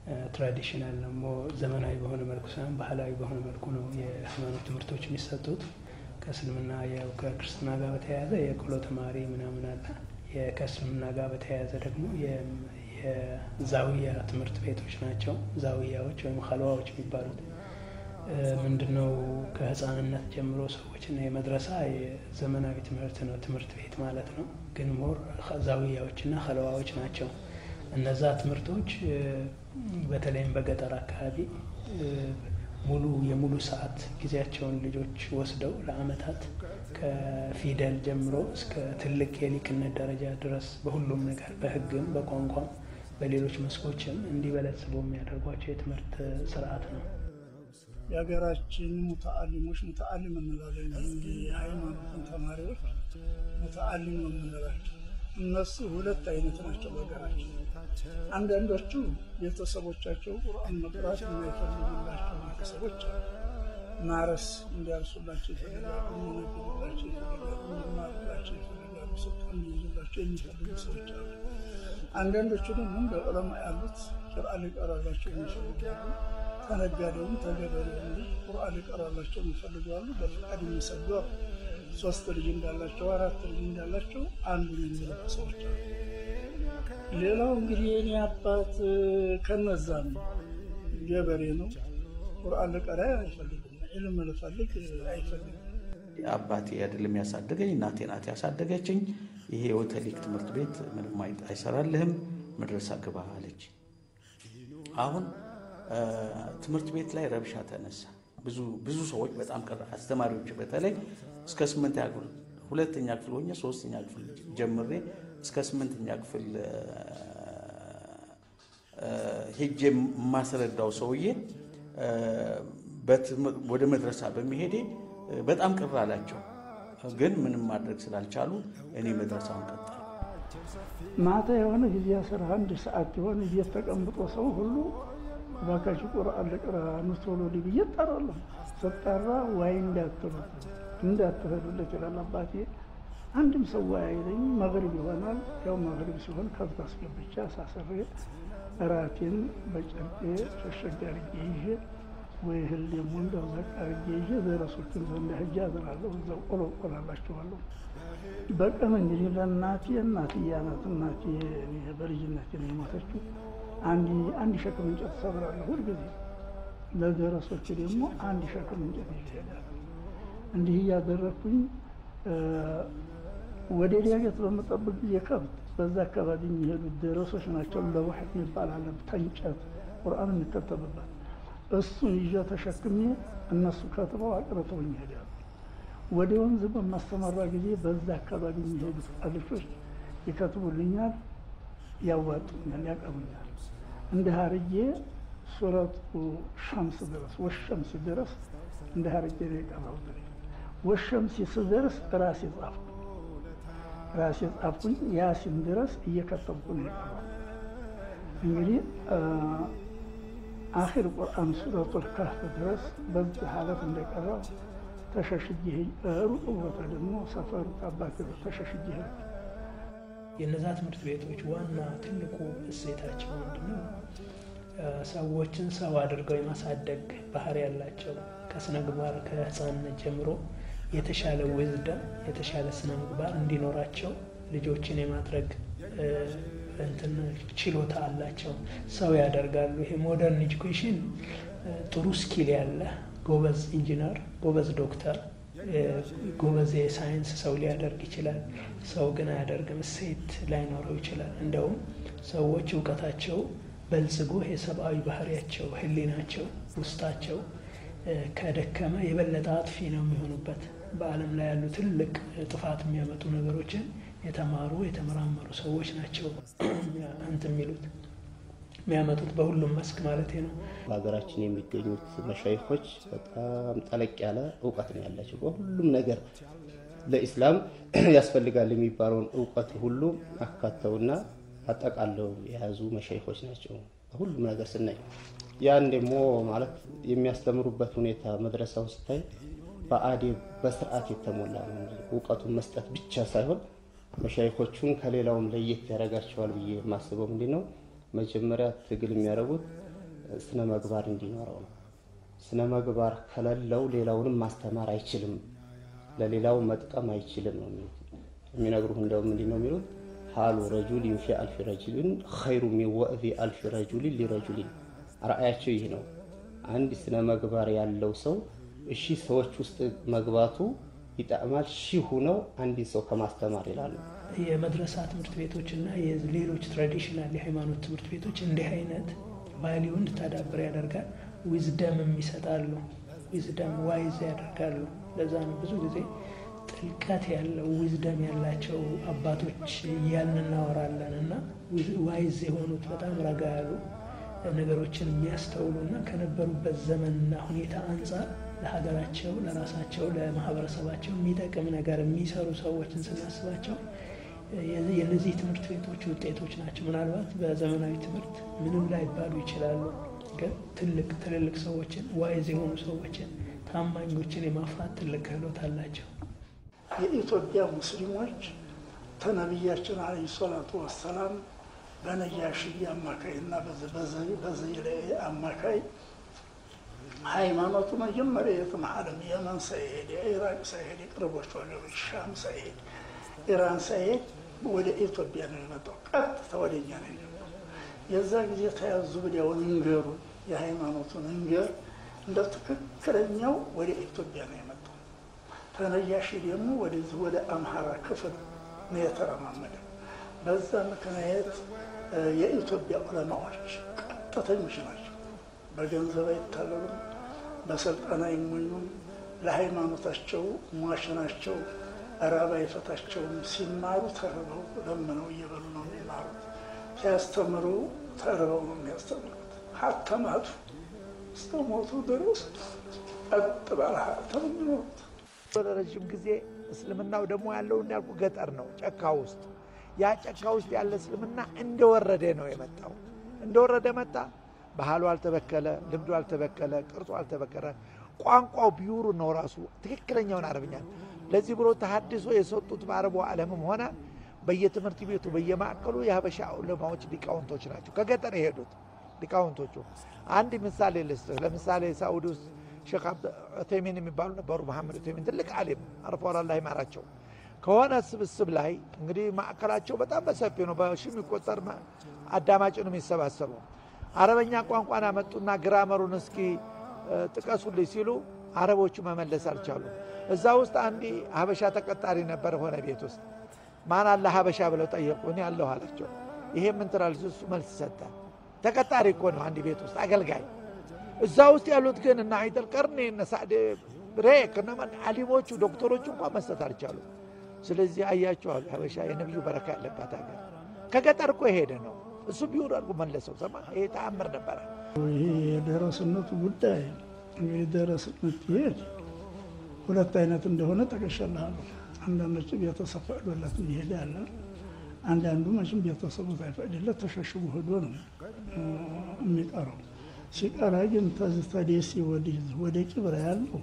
ትራዲሽናል ነው ዘመናዊ በሆነ መልኩ ሳይሆን ባህላዊ በሆነ መልኩ ነው የሃይማኖት ትምህርቶች የሚሰጡት። ከእስልምና ከክርስትና ጋር በተያያዘ የቆሎ ተማሪ ምናምን አለ። ከእስልምና ጋር በተያያዘ ደግሞ የዛውያ ትምህርት ቤቶች ናቸው። ዛውያዎች ወይም ኸልዋዎች የሚባሉት ምንድነው? ከህፃንነት ጀምሮ ሰዎችና የመድረሳ የዘመናዊ ትምህርት ነው ትምህርት ቤት ማለት ነው። ግን ሞር ዛውያዎችና ኸልዋዎች ናቸው። እነዛ ትምህርቶች በተለይም በገጠር አካባቢ የሙሉ ሰዓት ጊዜያቸውን ልጆች ወስደው ለአመታት ከፊደል ጀምሮ እስከ ትልቅ የሊቅነት ደረጃ ድረስ በሁሉም ነገር በህግም በቋንቋም በሌሎች መስኮችም እንዲበለጽጉ የሚያደርጓቸው የትምህርት ስርዓት ነው። የሀገራችን ሙተአሊሞች ሙተአሊም እንላለን እንጂ የሃይማኖትን ተማሪዎች ሙተአሊም ነው የምንላቸው። እነሱ ሁለት አይነት ናቸው በሀገራችን። አንዳንዶቹ ቤተሰቦቻቸው ቁርአን መቅራት የማይፈልጉላቸው ቤተሰቦች ማረስ እንዲያርሱላቸው ይፈልጋሉ፣ እንዲነግሩላቸው ይፈልጋሉ፣ እንዲማሩላቸው ይፈልጋሉ፣ ስልጣን እንዲይዙላቸው የሚፈልጉ ሰዎች አሉ። አንዳንዶቹ ደግሞ እንደ ዑለማ ያሉት ቁርአን ሊቀራላቸው የሚፈልጋሉ። ተነጋዴውም ተገበሬውም ቁርአን ሊቀራላቸው የሚፈልጋሉ። በፍቃድ የሚሰግዱ 3 ልጅ እንዳላቸው 4 ልጅ እንዳላቸው አንዱን የሚለቁ ሰዎች አሉ። ሌላው እንግዲህ የኔ አባት ከነዛ ነው፣ ገበሬ ነው፣ ቁርአን ሊቀራ አይፈልግም፣ ኢልም ልፈልግ አይፈልግም። አባቴ አይደለም ያሳደገኝ እናቴ ናት ያሳደገችኝ። ይሄ የወተሊክ ትምህርት ቤት ምንም አይሰራልህም መድረሳ ግባ አለች። አሁን ትምህርት ቤት ላይ ረብሻ ተነሳ። ብዙ ሰዎች በጣም ቀረ። አስተማሪዎች በተለይ እስከ 8ኛ ክፍል 2ኛ ክፍል ሆኜ 3ኛ ክፍል ጀምሬ እስከ 8ኛ ክፍል ሄጄ ማስረዳው ሰውዬ ወደ መድረሳ በሚሄድ በጣም ቅር አላቸው። ግን ምንም ማድረግ ስላልቻሉ እኔ መድረሳውን ቀጠልኩ። ማታ የሆነ ጊዜ 11 ሰዓት የሆነ ቤት ተቀምጦ ሰው ሁሉ ባካችሁ ቁርአን ልቅራ ንቶሎ ልብዬ እጠራለሁ። ስጠራ ዋይ እንዳትሄዱለት ይላል አባቴ። አንድም ሰው ዋይ አይለኝ። መግሪብ ይሆናል። ያው መግሪብ ሲሆን ከብት አስገብቻ ሳሰሬ እራቴን በጨርቄ ሸሸግ አድርጌ ይዤ ወይ እህል ደግሞ እንደው ዘቅ አድርጌ ይዤ ደረሶችን ዘንድ ሄጄ አድራለሁ። እዛው ቆላላቸዋለሁ። በቀን እንግዲህ ለእናቴ እናትዬ ናት። እናቴ በልጅነቴ ነው የሞተችው። አንድ ሸክም እንጨት ሰብራለሁ ሁልጊዜ። ለደረሶች ደግሞ አንድ ሸክም እንጨት ይሄዳል። እንዲህ እያደረኩኝ ወደ ዲያገት በመጠበቅ ጊዜ ከብት በዛ አካባቢ የሚሄዱት ደረሶች ናቸው። ለውህድ ይባላል ተንጨት ቁርአን የሚከተብበት እሱን ይዤ ተሸክሜ እነሱ ከትበው አቅርተው ይሄዳሉ። ወደ ወንዝ በማስተማራ ጊዜ በዛ አካባቢ የሚሄዱት አልፎች ይከትቡልኛል፣ ያዋጡኛል፣ ያቀቡኛል። እንደ ሀርዬ ሱረቱ ሸምስ ድረስ ወሸምስ ድረስ እንደ ሀርዬ ነው የቀረሁት። ወሸምስ ስደርስ ራሴ ጻፍኩኝ። ያሲን ድረስ እየከተብኩ ነው የቀረሁት። እንግዲህ አኺር ቁርአን ሱረቱል ካህፍ ድረስ በዚህ ሐለፍ እንደቀረው ተሸሽጌ ሩቅ ቦታ ደግሞ ሰፈሩ አባቴ ተሸሽጌ የነዛ ትምህርት ቤቶች ዋና ትልቁ እሴታቸው ምንድነው? ሰዎችን ሰው አድርገው የማሳደግ ባህሪ ያላቸው ከስነ ምግባር ከህፃንነት ጀምሮ የተሻለ ዊዝደም የተሻለ ስነ ምግባር እንዲኖራቸው ልጆችን የማድረግ ችሎታ አላቸው። ሰው ያደርጋሉ። ይሄ ሞደርን ኤጁኬሽን ጥሩ ስኪል ያለ ጎበዝ ኢንጂነር፣ ጎበዝ ዶክተር፣ ጎበዝ የሳይንስ ሰው ሊያደርግ ይችላል። ሰው ግን አያደርግም። እሴት ላይኖረው ይችላል። እንደውም ሰዎች እውቀታቸው በልጽጎ የሰብአዊ ባህሪያቸው ህሊናቸው ውስጣቸው ከደከመ የበለጠ አጥፊ ነው የሚሆኑበት። በዓለም ላይ ያሉ ትልቅ ጥፋት የሚያመጡ ነገሮችን የተማሩ የተመራመሩ ሰዎች ናቸው የሚያመጡት በሁሉም መስክ ማለት ነው። በሀገራችን የሚገኙት መሻይኾች በጣም ጠለቅ ያለ እውቀት ነው ያላቸው። በሁሉም ነገር ለኢስላም ያስፈልጋል የሚባለውን እውቀት ሁሉ አካተውና አጠቃለው የያዙ መሻይኾች ናቸው። በሁሉም ነገር ስናይ ያን ደግሞ ማለት የሚያስተምሩበት ሁኔታ መድረሳው ስታይ በአዴብ በስርዓት የተሞላ ነው። እውቀቱን መስጠት ብቻ ሳይሆን መሻይኾቹን ከሌላውም ለየት ያደርጋቸዋል ብዬ ማስበው ምንድነው? መጀመሪያ ትግል የሚያደርጉት ስነ ምግባር እንዲኖረው ነው። ስነ ምግባር ከሌለው ሌላውንም ማስተማር አይችልም፣ ለሌላው መጥቀም አይችልም ነው የሚነግሩህ። እንደውም ምንድነው የሚሉት ሐሉ ረጁል ዩፊ አልፍ ረጁልን ኸይሩ ሚን ወእዚ አልፍ ረጁልን ሊረጁልን። ራእያቸው ይህ ነው። አንድ ስነ ምግባር ያለው ሰው እሺ ሰዎች ውስጥ መግባቱ ይጣማል ሺህ ሆነው አንድ ሰው ከማስተማር ይላሉ። የመድረሳ ትምህርት ቤቶችና የሌሎች ትራዲሽናል የሃይማኖት ትምህርት ቤቶች እንዲህ አይነት ቫልዩ እንድታዳብር ያደርጋል። ዊዝደምም ይሰጣሉ። ዊዝደም ዋይዝ ያደርጋሉ። ለዛ ነው ብዙ ጊዜ ጥልቀት ያለው ዊዝደም ያላቸው አባቶች እያልን እናወራለን እና ዋይዝ የሆኑት በጣም ረጋ ያሉ ነገሮችን የሚያስተውሉና ከነበሩበት ዘመንና ሁኔታ አንጻር ለሀገራቸው፣ ለራሳቸው፣ ለማህበረሰባቸው የሚጠቅም ነገር የሚሰሩ ሰዎችን ስናስባቸው የነዚህ ትምህርት ቤቶች ውጤቶች ናቸው። ምናልባት በዘመናዊ ትምህርት ምንም ላይባሉ ይችላሉ፣ ግን ትልልቅ ሰዎችን ዋይዝ የሆኑ ሰዎችን ታማኞችን የማፍራት ትልቅ ክህሎት አላቸው። የኢትዮጵያ ሙስሊሞች ተነቢያችን አለይሂ ሰላቱ ወሰላም በነጃሺ አማካይና በዘይላይ አማካይ ሃይማኖቱ መጀመሪያ የትም ዓለም የመን ሳይሄድ የኢራቅ ሳይሄድ የቅርቦች ወገኖች ሻም ሳይሄድ ኢራን ሳይሄድ ወደ ኢትዮጵያ ነው የመጣው። ቀጥታ ወደኛ ነው የመጣው። የዛ ጊዜ ተያዙ ብለው እንገሩ የሃይማኖቱን እንገር እንደ ትክክለኛው ወደ ኢትዮጵያ ነው የመጣው። ተነጃሺ ደግሞ ወደ አምሃራ ክፍል ነው የተረማመደው። በዛ ምክንያት የኢትዮጵያ ዑለማዎች ቀጥተኞች ናቸው። በገንዘብ አይታለሉም፣ በስልጣን አይሞኙም። ለሃይማኖታቸው ሟች ናቸው። ራብ አይፈታቸውም። ሲማሩ ተርበው ለምነው እየበሉ ነው የሚማሩት። ሲያስተምሩ ተርበው ነው የሚያስተምሩት። ሀተማቱ እስከ ሞቱ ድረስ ቀጥ ባለ ሀተም የሚኖሩት። ለረጅም ጊዜ እስልምናው ደግሞ ያለው እንዳልኩ ገጠር ነው፣ ጨካ ውስጥ። ያ ጨካ ውስጥ ያለ እስልምና እንደወረደ ነው የመጣው። እንደወረደ መጣ። ባህሉ አልተበከለ፣ ልምዱ አልተበከለ፣ ቅርጹ አልተበከለ። ቋንቋው ቢውሩ ነው ራሱ ትክክለኛውን አረብኛ። ለዚህ ብሎ ተሐድሶ የሰጡት በአረቡ ዓለምም ሆነ በየትምህርት ቤቱ በየማዕከሉ የሀበሻ ዑለማዎች ሊቃውንቶች ናቸው፣ ከገጠር የሄዱት ሊቃውንቶቹ። አንድ ምሳሌ ልስጥህ። ለምሳሌ ሳኡዲ ውስጥ ሼክ ዑተይሚን የሚባሉ ነበሩ። መሐመድ ዑተይሚን ትልቅ ዓሊም አርፈዋል፣ አላህ ይማራቸው። ከሆነ ስብስብ ላይ እንግዲህ ማዕከላቸው በጣም በሰፊ ነው፣ በሺ የሚቆጠር አዳማጭ ነው የሚሰባሰቡ። አረበኛ ቋንቋን አመጡና ግራመሩን እስኪ ጥቀሱልኝ ሲሉ አረቦቹ መመለስ አልቻሉ። እዛ ውስጥ አንድ ሀበሻ ተቀጣሪ ነበር ሆነ ቤት ውስጥ። ማን አለ ሀበሻ ብለው ጠየቁ። እኔ አለሁ አላቸው። ይሄ ምን ትላለች? እሱ መልስ ሰጠ። ተቀጣሪ እኮ ነው አንድ ቤት ውስጥ አገልጋይ። እዛ ውስጥ ያሉት ግን እና አይተል ቀርኔ እና ሳዕድ ብሬክ እና ዓሊሞቹ ዶክተሮቹ እንኳን መስጠት አልቻሉ። ስለዚህ አያቸዋል ሀበሻ የነብዩ በረካ ያለባት ሀገር። ከገጠር እኮ ሄደ ነው እሱ ቢውር አድርጎ መለሰው። ሰማ ይሄ ተአምር ነበረ። ይሄ የደረስነቱ ጉዳይ የደረስነት ይሄድ ሁለት አይነት እንደሆነ ጠቅሻለሁ። አንዳንዶቹ ቤተሰብ ፈቅዶለት ይሄድ ያለ፣ አንዳንዱ መቼም ቤተሰቡ ሳይፈቅድለት ተሸሽጎ ሄዶ ነው የሚቀረው። ሲቀራ ግን ተደሴ ወደ ቂብራ ያለው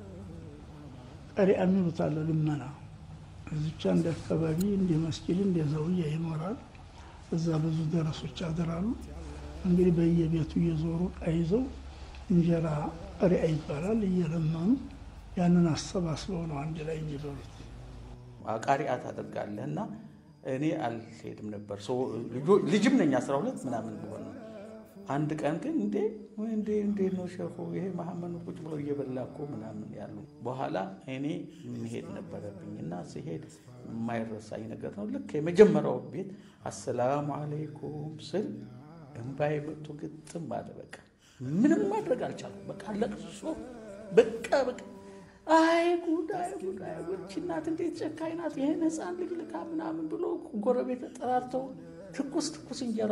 ቀሪያ የሚሉት አለ ልመና። እዚቻ እንደ አካባቢ እንደ መስጊድ እንደ ዘውያ ይኖራል። እዛ ብዙ ደረሶች ያድራሉ። እንግዲህ በየቤቱ እየዞሩ ቀይዘው እንጀራ ቀሪያ ይባላል እየለመኑ ያንን አሰባስበው ነው አንድ ላይ የሚበሉት። ቃሪያ ታደርጋለህና እኔ አልሄድም ነበር። ልጅም ነኝ 12 ምናምን ቢሆን ነው። አንድ ቀን ግን እንዴ ነው ሸኹ ይሄ መሐመድ ቁጭ ብሎ እየበላ እኮ ምናምን ያሉ። በኋላ እኔ መሄድ ነበረብኝና ሲሄድ የማይረሳኝ ነገር ነው። ልክ የመጀመሪያው ቤት አሰላሙ አለይኩም ስል እንባይ መጥቶ ግጥም አለ። በቃ ምንም ማድረግ አልቻልኩም። በቃ ለቅሶ በቃ አይ ጉድ እናት እንዴት ጨካኝ ናት! ይሄን ህፃን ልጅ ልካ ምናምን ብሎ ጎረቤት ተጠራርተው ትኩስ እንጀራ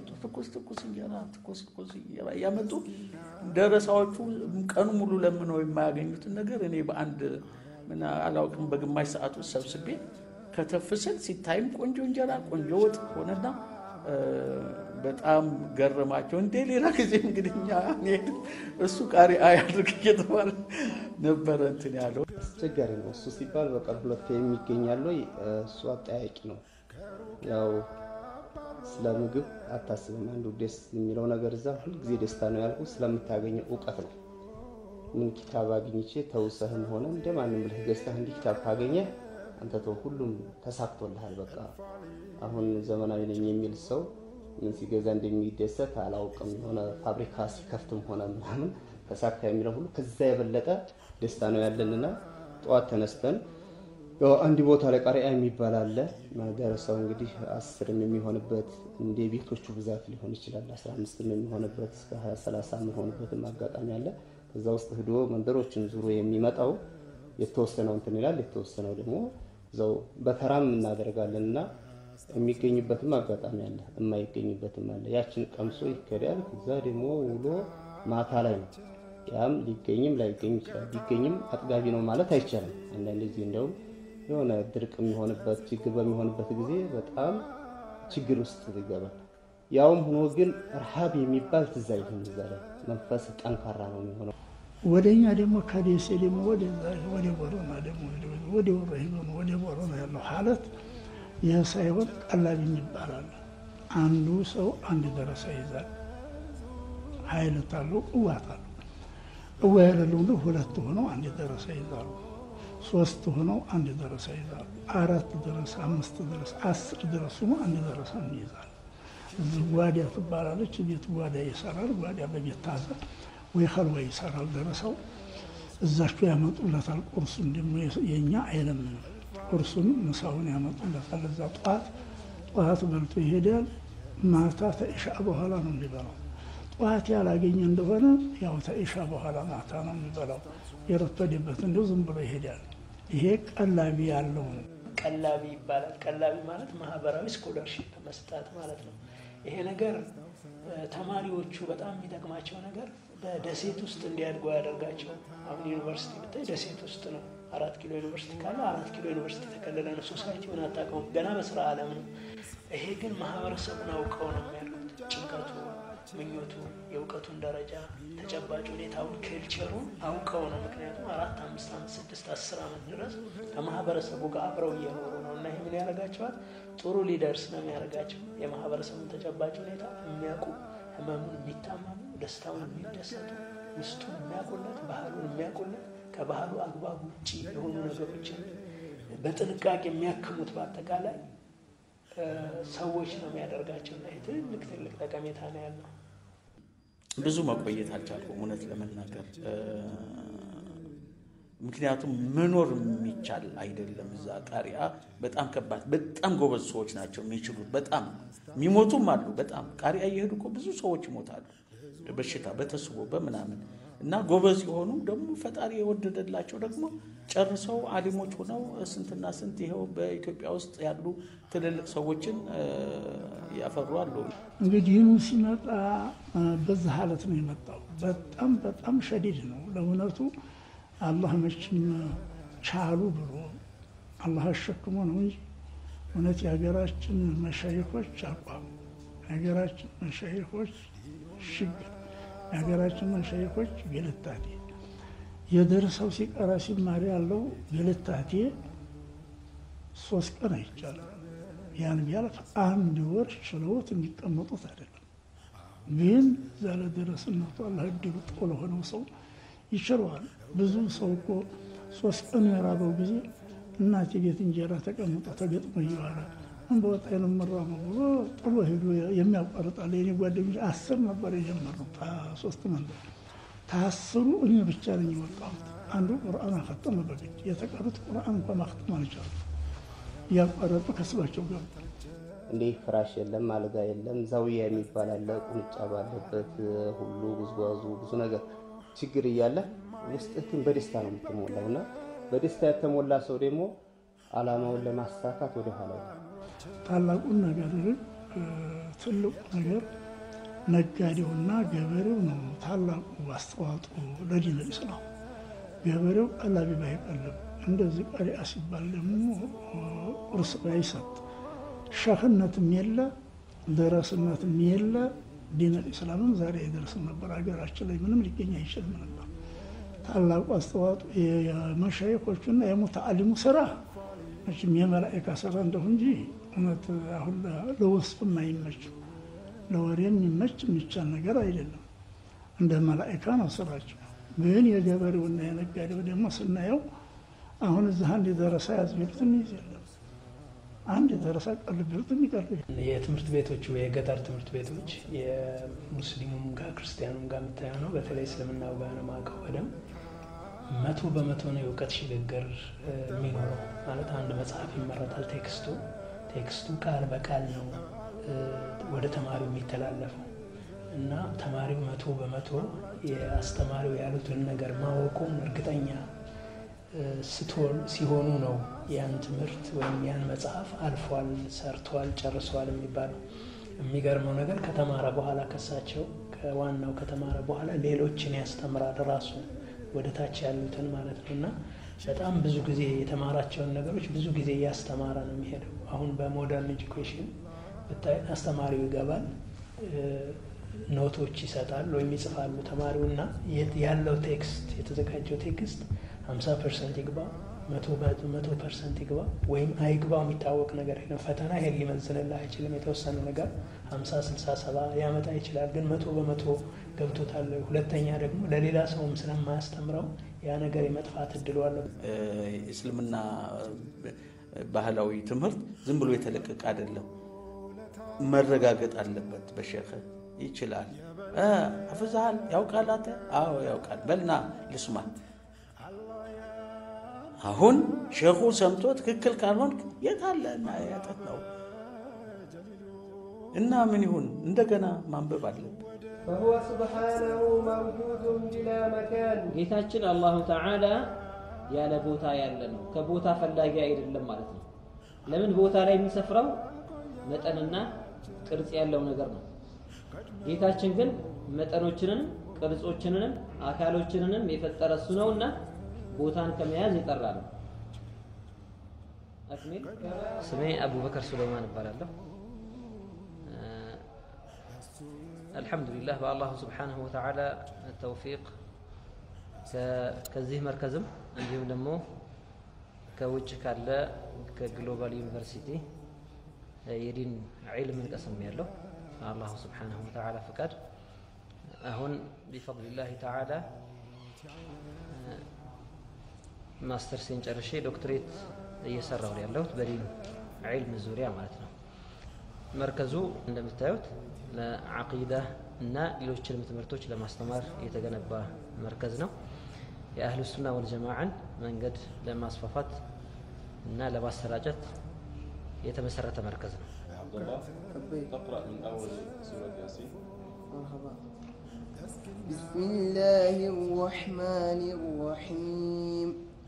እያመጡ ደረሳዎቹ ቀኑ ሙሉ ለምነው የማያገኙትን ነገር እኔ በአንድ ምን አላውቅም በግማሽ ሰዓት ውስጥ ሰብስቤ ከተፍሰል ሲታይም ቆንጆ እንጀራ ቆንጆ ወጥ ሆነና በጣም ገረማቸው። እንደ ሌላ ጊዜ እንግዲህ እኛ እሱ ቃሪያ ያድርግ እየተባለ ነበረ እንትን ያለው። አስቸጋሪ ነው እሱ ሲባል በቀን ሁለት የሚገኛል ወይ እሱ አጠያቂ ነው። ያው ስለ ምግብ አታስብም። አንዱ ደስ የሚለው ነገር እዛ ሁልጊዜ ደስታ ነው ያልኩት ስለምታገኘው እውቀት ነው። ምን ኪታብ አግኝቼ ተውሰህም ሆነ እንደማንም ብለህ ገዝተህ እንዲህ ኪታብ ካገኘህ አንተ ተው ሁሉም ተሳክቶልሃል። በቃ አሁን ዘመናዊ ነኝ የሚል ሰው ምን ሲገዛ እንደሚደሰት አላውቅም። የሆነ ፋብሪካ ሲከፍትም ሆነ ምናምን ተሳካ የሚለው ሁሉ ከዛ የበለጠ ደስታ ነው ያለንና ጠዋት ተነስተን አንድ ቦታ ላይ ቃሪያ የሚባል አለ። ደረሰው እንግዲህ 10 የሚሆንበት እንደ ቤቶቹ ብዛት ሊሆን ይችላል 15 የሚሆንበት እስከ 20 30 የሚሆንበትም አጋጣሚ አለ። ከዛ ውስጥ ሄዶ መንደሮችን ዙሮ የሚመጣው የተወሰነው እንትን ይላል፣ የተወሰነው ደግሞ እዛው በተራም እናደርጋለንና የሚገኝበትም አጋጣሚ አለ፣ የማይገኝበትም አለ። ያችን ቀምሶ ይከዳል። ከዛ ደግሞ ውሎ ማታ ላይ ነው። ያም ሊገኝም ላይገኝ ይችላል። ቢገኝም አጥጋቢ ነው ማለት አይቻልም። አንዳንድ ጊዜ እንደውም የሆነ ድርቅ የሚሆንበት ችግር በሚሆንበት ጊዜ በጣም ችግር ውስጥ ይገባል። ያውም ሆኖ ግን ረሃብ የሚባል ትዝ አይልም። እዛ ላይ መንፈስ ጠንካራ ነው የሚሆነው። ወደኛ ደግሞ ከደሴ ደግሞ ወደ ቦረና ደግሞ ወደ ወረሂቦ ወደ ቦረና ያለው ሐለት ይህ ሳይሆን ቀላቢ ይባላል። አንዱ ሰው አንድ ደረሳ ይዛል። ኃይል ታለው ቁዋት አለው። ቁዋ ያለው ነው። ሁለት ሆነው አንድ ደረሳ ይዛሉ። 3 ሆነው አንድ ደረሳ ይዛሉ። 4 ደረሳ 5 ደረሳ 10 ደረሱ ነው አንድ ደረሳ ይይዛል። ጓዳ ትባላለች። ቤት ጓዳ ይሰራል። ጓዳ በቤት ታዘ ወይ ኸልዋ ይሰራል። ደረሰው እዛቸው ያመጡለታል። ቁርሱን ደግሞ የኛ አይለምንም። ቁርሱን ምሳውን ያመጡለታል። እዛ ጧት በልቶ ይሄዳል። ማታ ተኢሻ በኋላ ነው የሚበላው። ጧት ያላገኘ እንደሆነ ያው ተኢሻ በኋላ ማታ ነው የሚበላው። የረፈደበት እንደው ዝም ብሎ ይሄዳል። ይሄ ቀላቢ ያለው ነው። ቀላቢ ይባላል። ቀላቢ ማለት ማህበራዊ ስኮላርሺፕ መስጠት ማለት ነው። ይሄ ነገር ተማሪዎቹ በጣም የሚጠቅማቸው ነገር በደሴት ውስጥ እንዲያድጉ ያደርጋቸው። አሁን ዩኒቨርሲቲ ብታይ ደሴት ውስጥ ነው። 4 ኪሎ ዩኒቨርሲቲ ካለ 4 ኪሎ ዩኒቨርሲቲ ተከለለ ነው። ሶሳይቲውን አታውቀውም፣ ገና በስራ ዓለም ነው። ይሄ ግን ማህበረሰቡን አውቀው ነው የሚያሉት። ጭንቀቱ፣ ምኞቱ፣ የእውቀቱን ደረጃ፣ ተጨባጭ ሁኔታውን፣ ኬልቸሩን አውቀው ነው። ምክንያቱም 4 5 5 6 10 ዓመት ድረስ ከማህበረሰቡ ጋር አብረው እየኖሩ ነው። እና ይህ ምን ያደርጋቸዋል? ጥሩ ሊደርስ ነው የሚያደርጋቸው። የማህበረሰቡን ተጨባጭ ሁኔታ የሚያውቁ፣ ህመሙን የሚታመሙ፣ ደስታውን የሚደሰቱ፣ ውስጡን የሚያውቁለት፣ ባህሉን የሚያውቁለት፣ ከባህሉ አግባብ ውጭ የሆኑ ነገሮችን በጥንቃቄ የሚያክሙት በአጠቃላይ ሰዎች ነው የሚያደርጋቸው። እና ትልቅ ጠቀሜታ ነው ያለው። ብዙ መቆየት አልቻልኩም እውነት ለመናገር ምክንያቱም መኖር የሚቻል አይደለም። እዛ ቃሪያ በጣም ከባድ፣ በጣም ጎበዝ ሰዎች ናቸው የሚችሉት። በጣም የሚሞቱም አሉ። በጣም ቃሪያ እየሄዱ እኮ ብዙ ሰዎች ይሞታሉ በሽታ በተስቦ በምናምን እና ጎበዝ የሆኑ ደግሞ ፈጣሪ የወደደላቸው ደግሞ ጨርሰው አሊሞች ሆነው ስንትና ስንት ይኸው በኢትዮጵያ ውስጥ ያሉ ትልልቅ ሰዎችን ያፈሩ አሉ። እንግዲህ ሲመጣ በዛ ሐለት ነው የመጣው። በጣም ሸዲድ ነው ለእውነቱ። አላህ መቼም ቻሉ ብሎ አላህ አሸክሞ ነው እንጂ እውነት የሀገራችን መሻይኾች አቋም፣ የሀገራችን መሻይኾች ሽግር፣ የሀገራችን መሻይኾች ግልታቴ የደረሰው ሲቀራ ሲማር ያለው ግልታቴ 3 ቀን አይቻልም። ያን ቢያልፍ 1 ወር ችለውት የሚቀመጡት አይደለም። ግን ዛለ ደረስነቱ አላህ እድሉ ጥሩ ለሆነው ሰው ይችላል። ብዙ ሰው እኮ 3 ቀን የራበው ጊዜ እናቴ ቤት እንጀራ ተቀምጦ ተገጥሞ ይዋላ ምን በወጣ የምራሙ ብሎ ጥሎ ሄዶ የሚያቋርጣል። የኔ ጓደኞች 10 ነበር የጀመረው 3 መንደር ታስሩ እኔ ብቻ ነኝ የወጣሁት። አንዱ ቁርአን አፈጠመ በግድ የተቀሩት ቁርአን እንኳን ማክተም አልቻሉም። ያቋረጡ ከስባቸው ገቡ። እንዴ ፍራሽ የለም፣ አልጋ የለም፣ ዛውያ የሚባል አለ፣ ቁንጫ ባለበት ሁሉ ጉዝጓዙ ብዙ ነገር ችግር እያለ ውስጥህ ግን በደስታ ነው የምትሞላውና በደስታ የተሞላ ሰው ደግሞ አላማውን ለማሳካት ወደ ኋላ ታላቁን ነገር ትልቁ ነገር ነጋዴውና ገበሬው ነው። ታላቁ አስተዋጽኦ ለዲን እስላም ገበሬው ቀላቢ ባይቀልብ እንደዚህ ቀሪያ ሲባል ደግሞ ቁርስ ባይሰጥ ሸህነትም የለ ደረስነትም የለ ዲን እስላምም ዛሬ ይደርስ ነበር። ሀገራችን ላይ ምንም ሊገኝ አይችልም ነበር። ታላቁ አስተዋጽኦ የመሻይኾቹና የሙተዓሊሙ ስራ መቼም የመላእክት ስራ እንደሆነ እንጂ እውነት አሁን ለወስፍም አይመችም፣ ለወሬ የሚመች የሚቻል ነገር አይደለም። እንደ መላእክት ነው ስራቸው። ግን የገበሬውና የነጋዴው ደግሞ ስናየው አሁን እዚህ አንድ ደረሳ ያዝቢሉትም ይዘለም አንድ ደረሳ ቀልብሉትም ይቀርብ። የትምህርት ቤቶቹ የገጠር ትምህርት ቤቶች የሙስሊሙም ጋር ክርስቲያኑም ጋር የምታየው ነው። በተለይ እስልምናው ጋር ነው ማቀው በደም 100% ነው የእውቀት ሽግግር የሚኖረው። ማለት አንድ መጽሐፍ ይመረጣል፣ ቴክስቱ ቃል በቃል ነው ወደ ተማሪው የሚተላለፈው እና ተማሪው 100% የአስተማሪው ያሉትን ነገር ማወቁን እርግጠኛ ሲሆኑ ነው ያን ትምህርት ወይም ያን መጽሐፍ አልፏል፣ ሰርቷል፣ ጨርሷል የሚባለው። የሚገርመው ነገር ከተማረ በኋላ ከሳቸው ከዋናው ከተማረ በኋላ ሌሎችን ያስተምራል ራሱ ወደ ታች ያሉትን ማለት ነው። እና በጣም ብዙ ጊዜ የተማራቸውን ነገሮች ብዙ ጊዜ እያስተማረ ነው የሚሄደው። አሁን በሞደርን ኤጁኬሽን ብታይ አስተማሪው ይገባል፣ ኖቶች ይሰጣል ወይም ይጽፋሉ ተማሪውና ያለው ቴክስት የተዘጋጀው ቴክስት 50% ይግባ 100% ይግባ ወይም አይግባው የሚታወቅ ነገር የለም። ፈተና ይሄን ሊመዝንልህ አይችልም። የተወሰነ ነገር 50 60 70 ያመጣ ይችላል፣ ግን 100% ገብቶታል። ሁለተኛ ደግሞ ለሌላ ሰውም ስለማያስተምረው ያ ነገር የመጥፋት እድሉ አለው። እስልምና ባህላዊ ትምህርት ዝም ብሎ የተለቀቀ አይደለም፣ መረጋገጥ አለበት። በሼኽ ይችላል አፍዛል ያውቃል አንተ አዎ ያውቃል በልና ልስማ። አሁን ሼኹ ሰምቶ ትክክል ካልሆንክ የታለና ያጠት ነው እና ምን ይሁን እንደገና ማንበብ አለበት። فهو سبحانه موجود بلا مكان ጌታችን አላሁ ተዓላ ያለ ቦታ ያለ ነው፣ ከቦታ ፈላጊ አይደለም ማለት ነው። ለምን ቦታ ላይ የሚሰፍረው መጠንና ቅርጽ ያለው ነገር ነው። ጌታችን ግን መጠኖችንም ቅርጾችንም አካሎችንም የፈጠረ እሱ ነውና ቦታን ከመያዝ የጠራ ነው። አክሚል ስሜ አቡበከር ሱለይማን እባላለሁ። አልሐምዱሊላህ በአላሁ ስብሓነሁ ወተዓላ ተውፊቅ ከዚህ መርከዝም እንዲሁም ደግሞ ከውጭ ካለ ከግሎባል ዩኒቨርሲቲ የዲን ዒልምን ቀስም ያለው አላሁ ስብሓነሁ ወተዓላ ፍቃድ አሁን ቢፈድሊላህ ተዓላ ማስተርሴን ጨርሼ ዶክትሬት እየሰራሁ ያለሁት በዲን ዒልም ዙሪያ ማለት ነው። መርከዙ እንደምታዩት ለዓቂዳ እና ሌሎችንም ትምህርቶች ለማስተማር የተገነባ መርከዝ ነው። የአህሉ ሱና ወልጀማዓን መንገድ ለማስፋፋት እና ለማሰራጨት የተመሰረተ መርከዝ ነው። تقرأ من أول سورة ياسين. مرحبا. بسم الله الرحمن الرحيم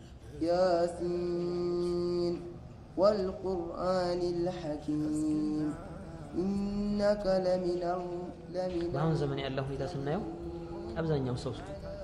ياسين والقرآن الحكيم إنك لمن በአሁን ዘመን ያለው ሁኔታ ስናየው አብዛኛው ሰው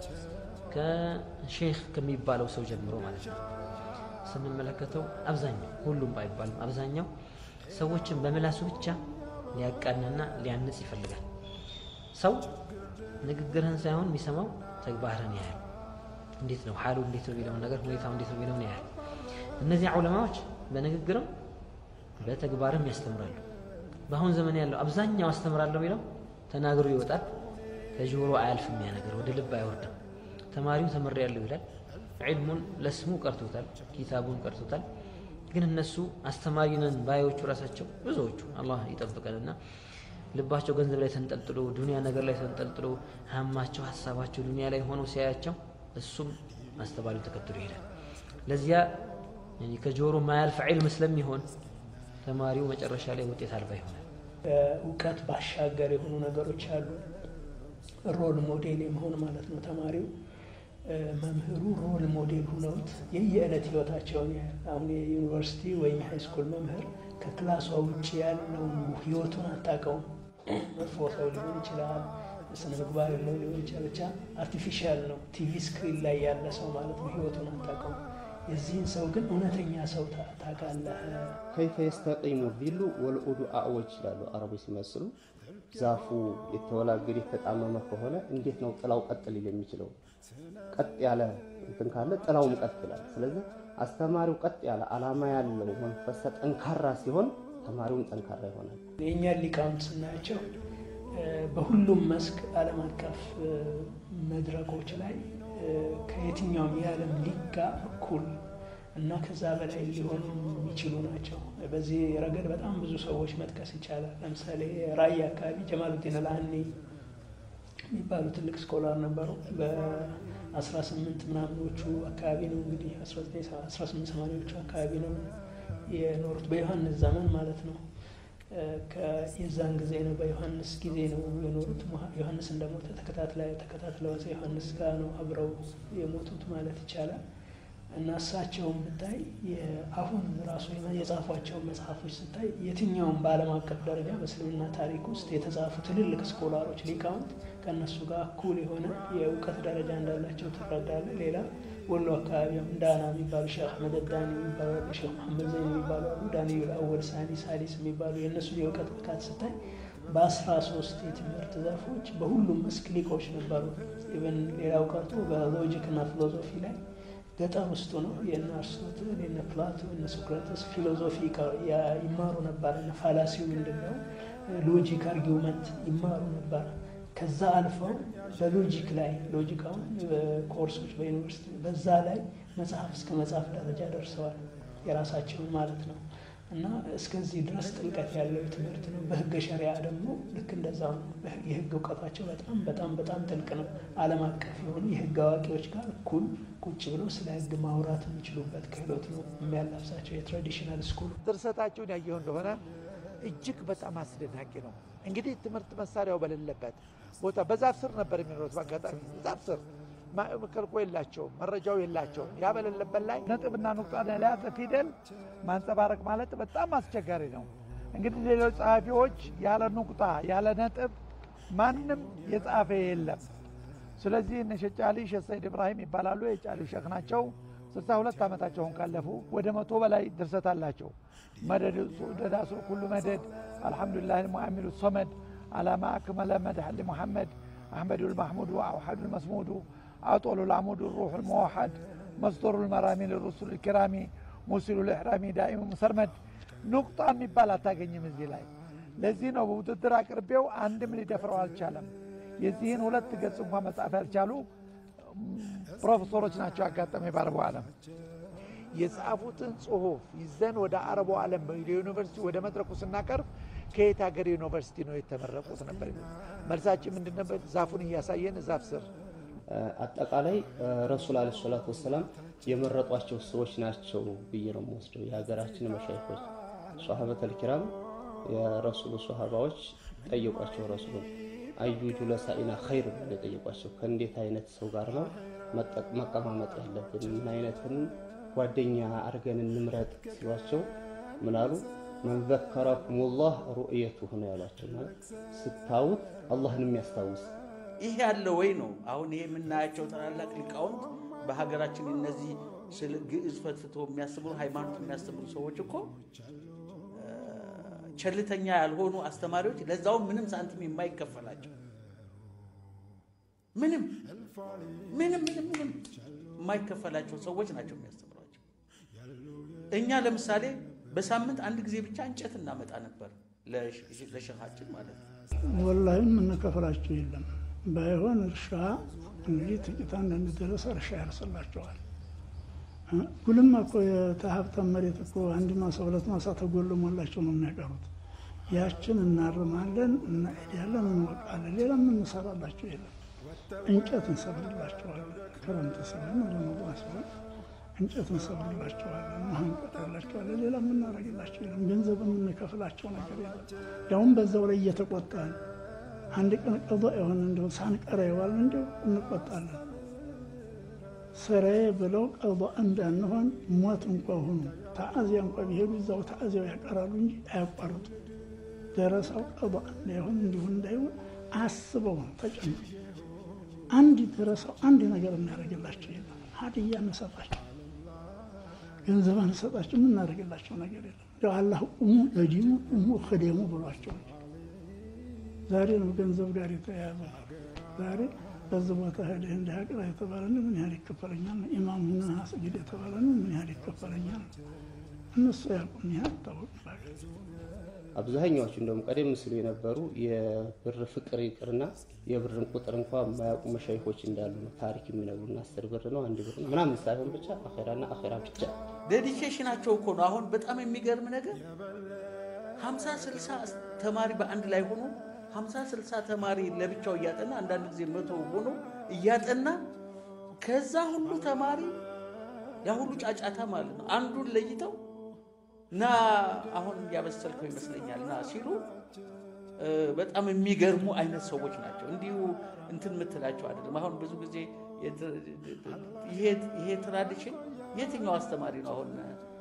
ከሼክ ከሚባለው ሰው ጀምሮ ማለት ነው ስንመለከተው አብዛኛው ሁሉም ባይባልም አብዛኛው ሰዎችን በመላሱ ብቻ ሊያቃናና ሊያንጽ ይፈልጋል። ሰው ንግግርህን ሳይሆን የሚሰማው ተግባርህን ያያል። እንዴት ነው ሐሉ እንዴት ነው የሚለው ነገር ሁኔታው እንዴት ነው የሚለው ያያል። እነዚህ ዑለማዎች በንግግርም በተግባርም ያስተምራሉ። በአሁን ዘመን ያለው አብዛኛው አስተምራለሁ የሚለው ተናግሮ ይወጣል፣ ከጆሮ አያልፍም። ያ ነገር ወደ ልብ አይወርድም። ተማሪው ተመሪያለሁ ይላል፣ ዒልሙን ለስሙ ቀርቶታል፣ ኪታቡን ቀርቶታል። ግን እነሱ አስተማሪ ነን ባዮቹ ራሳቸው ብዙዎቹ አላህ ይጠብቀንና ልባቸው ገንዘብ ላይ ተንጠልጥሎ ዱንያ ነገር ላይ ተንጠልጥሎ ሀማቸው ሐሳባቸው ዱንያ ላይ ሆኖ ሲያያቸው እሱም አስተማሪው ተከትሎ ይሄዳል። ለዚያ ከጆሮ ማያልፍ ዒልም ስለሚሆን ተማሪው መጨረሻ ላይ ውጤት አልባ ይሆናል። እውቀት ባሻገር የሆኑ ነገሮች አሉ። ሮል ሞዴል የመሆን ማለት ነው። ተማሪው መምህሩ ሮል ሞዴል ሆነውት የየዕለት ህይወታቸውን ያህል አሁን የዩኒቨርሲቲ ወይም ሃይስኩል መምህር ከክላሷ ውጭ ያለውን ህይወቱን አታውቀውም። መጥፎ ሰው ሊሆን ይችላል፣ ስነ ምግባር የለው ሊሆን ይችላል። ብቻ አርቲፊሻል ነው፣ ቲቪ ስክሪን ላይ ያለ ሰው ማለት ነው። ህይወቱን አታውቀውም። የዚህን ሰው ግን እውነተኛ ሰው ታውቃለህ። ከይፈ የስተቂሙ ዚሉ ወልዑዱ አዕወጅ ይላሉ አረቦች ሲመስሉ። ዛፉ የተወላገደ የተጣመመ ከሆነ እንዴት ነው ጥላው ቀጥ ሊል የሚችለው? ቀጥ ያለ እንትን ካለ ጥላውም ቀጥ ይላል። ስለዚህ አስተማሪው ቀጥ ያለ ዓላማ ያለው መንፈሰ ጠንካራ ሲሆን ተማሪውን ጠንካራ ይሆናል። የኛ ሊቃውንት ስናያቸው በሁሉም መስክ ዓለም አቀፍ መድረኮች ላይ ከየትኛውም የዓለም ሊግ ጋር እኩል እና ከዛ በላይ ሊሆኑ የሚችሉ ናቸው። በዚህ ረገድ በጣም ብዙ ሰዎች መጥቀስ ይቻላል። ለምሳሌ ራያ አካባቢ ጀማሉዲን አልአኒ የሚባሉ ትልቅ ስኮላር ነበሩ። በ18 ምናምኖቹ አካባቢ ነው እንግዲህ 1880ዎቹ አካባቢ ነው የኖሩት፣ በዮሐንስ ዘመን ማለት ነው። የዛን ጊዜ ነው በዮሐንስ ጊዜ ነው የኖሩት። ዮሐንስ እንደሞተ ተከታትለው ዮሐንስ ጋር ነው አብረው የሞቱት ማለት ይቻላል። እና እሳቸውን ብታይ አሁን ራሱ የጻፏቸው መጽሐፎች ስታይ የትኛውም በዓለም አቀፍ ደረጃ በእስልምና ታሪክ ውስጥ የተጻፉ ትልልቅ ስኮላሮች ሊቃውንት ከእነሱ ጋር እኩል የሆነ የእውቀት ደረጃ እንዳላቸው ትረዳለህ። ሌላ ወሎ አካባቢ ዳና የሚባሉ ሼህ አህመድ ዳኒ የሚባሉ፣ ሼህ መሐመድ ዘይን የሚባሉ አሉ። ዳንኤል አወል፣ ሳኒ፣ ሳሊስ የሚባሉ የእነሱን የእውቀት ብቃት ስታይ በ13 የትምህርት ዘርፎች በሁሉም መስክ ሊቆች ነበሩ። ኢቨን ሌላው ቀርቶ በሎጂክ እና ፊሎዞፊ ላይ ገጠር ውስጥ ነው የነ አርስቶትል የነ ፕላቶ የነ ሶክራተስ ፊሎዞፊ ይማሩ ነበር። እና ፋላሲው ምንድነው ሎጂክ አርጊውመንት ይማሩ ነበር። ከዛ አልፈው በሎጂክ ላይ ሎጂካውን ኮርሶች በዩኒቨርሲቲ በዛ ላይ መጽሐፍ እስከ መጽሐፍ ደረጃ ደርሰዋል የራሳቸውን ማለት ነው። እና እስከዚህ ድረስ ጥልቀት ያለው ትምህርት ነው። በህገ ሸሪዓ ደግሞ ልክ እንደዛው ነው። የህግ እውቀታቸው በጣም ጥልቅ ነው። ዓለም አቀፍ የሆኑ የህግ አዋቂዎች ጋር እኩል ቁጭ ብለው ስለ ህግ ማውራት የሚችሉበት ክህሎት ነው የሚያላብሳቸው የትራዲሽናል ስኩል። ድርሰታቸውን ያየው እንደሆነ እጅግ በጣም አስደናቂ ነው። እንግዲህ ትምህርት መሳሪያው በሌለበት ቦታ በዛፍ ስር ነበር የሚኖሩት። በአጋጣሚ ዛፍ ስር ምክርኮ የላቸውም፣ መረጃው የላቸውም። ያ በሌለበት ላይ ነጥብና ኑቅጣ ያለ ፊደል ማንጸባረቅ ማለት በጣም አስቸጋሪ ነው። እንግዲህ ሌሎች ጸሐፊዎች ያለ ኑቅጣ ያለ ነጥብ ማንም የጻፈ የለም። ስለዚህ እነ ሼህ ጫሊ ሼህ ሰይድ ኢብራሂም ይባላሉ። የጫሊው ሼክ ናቸው። 62 ዓመታቸውን ካለፉ ወደ 100 በላይ ድርሰት አላቸው። መደድ ሱደዳሱ ኩሉ መደድ አልሐምዱሊላህ المعامل الصمد على ما أكمل مدح لمحمد أحمد المحمود وأوحد المسمود أطول العمود الروح الموحد مصدر المرامي للرسل الكرام موصل الإحرام دائم مسرمد نقطة مبالة تاقيني مزي لاي لذين وبوددر أقربيو عندم لدفروا الشالم يزيين ولد تقصوا ما مسافة الشالو بروفيسوروች ናቸው አጋጣሚ ባረቡ ዓለም የጻፉትን ጽሁፍ ይዘን ወደ አረቡ ዓለም በዩኒቨርሲቲ ወደ መድረኩ ስናቀርብ ከየት ሀገር ዩኒቨርሲቲ ነው የተመረቁት ነበር። መልሳችን ምንድን ነበር? ዛፉን እያሳየን ዛፍ ስር። አጠቃላይ ረሱል አለይሂ ሰላቱ ወሰለም የመረጧቸው ሰዎች ናቸው ብዬ ነው የምወስደው። የሀገራችን መሻይኾች ሷሃበተል ኪራም የረሱሉ ሷሃባዎች ጠየቋቸው። ረሱሉን አዩ ጁለሳኢና ኸይር ብለው ጠየቋቸው። ከእንዴት አይነት ሰው ጋር ነው መቀማመጥ ያለብን? ምን አይነትን ጓደኛ አርገን እንምረጥ ሲሏቸው ምን አሉ? መን ዘከረኩሙላህ ሩእየቱሁ ነው ያሏቸው። ማለት ስታዩት አላህን የሚያስታውስ ይሄ ያለ ወይ ነው። አሁን ይሄ የምናያቸው ታላላቅ ሊቃውንት በሀገራችን እነዚህ ስለ ግዕዝ ፈትፍቶ የሚያስተምሩ ሃይማኖት የሚያስተምሩ ሰዎች እኮ ቸልተኛ ያልሆኑ አስተማሪዎች፣ ለዛው ምንም ሳንቲም የማይከፈላቸው ምንም የማይከፈላቸው ሰዎች ናቸው የሚያስተምሯቸው። እኛ ለምሳሌ በሳምንት አንድ ጊዜ ብቻ እንጨት እናመጣ ነበር ለሸኻችን ማለት ነው። ወላሂ የምንከፍላቸው የለም። ባይሆን እርሻ እንግዲህ ጥቂት አንዳንድ ደረሰ እርሻ ያርስላቸዋል። ሁሉም እኮ የተሀብታም መሬት እኮ አንድ ማሳ ሁለት ማሳ ተጎልሞላቸው ነው የሚያቀሩት። ያችን እናርማለን፣ እናሄዳለን፣ እንወቃለን። ሌላ ምን እንሰራላቸው የለም። እንጨት እንሰብርላቸዋለን። ክረምት ሲሆን ረመዳን ሲሆን እንጨት እንሰብርላቸዋለን፣ ውሃ እንቀዳላቸዋለን። ሌላ ምን እናደርግላቸው የለም። ገንዘብ የምንከፍላቸው ነገር የለም። ያውም በዛው ላይ እየተቆጣን አንድ ቀን ቀዷ የሆነ እንደው ሳንቀራ ይዋል እንደው እንቆጣለን። ስራዬ ብለው ቀዷ እንዳንሆን ሞት እንኳ ሆኖ ተዓዚያ እንኳ ቢሄዱ እዛው ተዓዚያው ያቀራሉ እንጂ አያቋርጡ። ደረሳው ቀዷ እንዳይሆን እንዲሁ እንዳይሆን አስበው ተጨንቀው አንድ ደረሳው አንድ ነገር እናደርግላቸው የለም። ሀዲያ እንሰጣቸው፣ ገንዘብ እንሰጣቸው፣ ምን እናደርግላቸው ነገር የለም። ያው አላህ ቁሙ ለዲኑ ቁሙ ኸደሙ ብሏቸው ዛሬ ነው ገንዘብ ጋር የተያያዘ። ዛሬ በዚህ ቦታ ሄደህ እንዲህ አቅራ የተባለ ምን ያህል ይከፈለኛል? ኢማም ሆነህ አስጊድ የተባለ ምን ያህል ይከፈለኛል? እነሱ ያቁም ያጣው አብዛኛዎቹ እንደውም ቀደም ሲሉ የነበሩ የብር ፍቅር ይቅርና የብርን ቁጥር እንኳን የማያውቁ መሻይኾች እንዳሉ ነው ታሪክ የሚነግሩና 10 ብር ነው 1 ብር ምናምን ሳይሆን ብቻ አኺራና አኺራ ብቻ ዴዲኬሽናቸው እኮ ነው። አሁን በጣም የሚገርም ነገር 50 60 ተማሪ በአንድ ላይ ሆኖ 50 60 ተማሪ ለብቻው እያጠና አንዳንድ ጊዜ 100 ሆኖ እያጠና ከዛ ሁሉ ተማሪ ያ ሁሉ ጫጫታ ማለት ነው አንዱን ለይተው ና አሁን ያበሰልከው ይመስለኛል ና ሲሉ በጣም የሚገርሙ አይነት ሰዎች ናቸው። እንዲሁ እንትን ምትላቸው አይደለም። አሁን ብዙ ጊዜ ይሄ ትራዲሽን የትኛው አስተማሪ ነው አሁን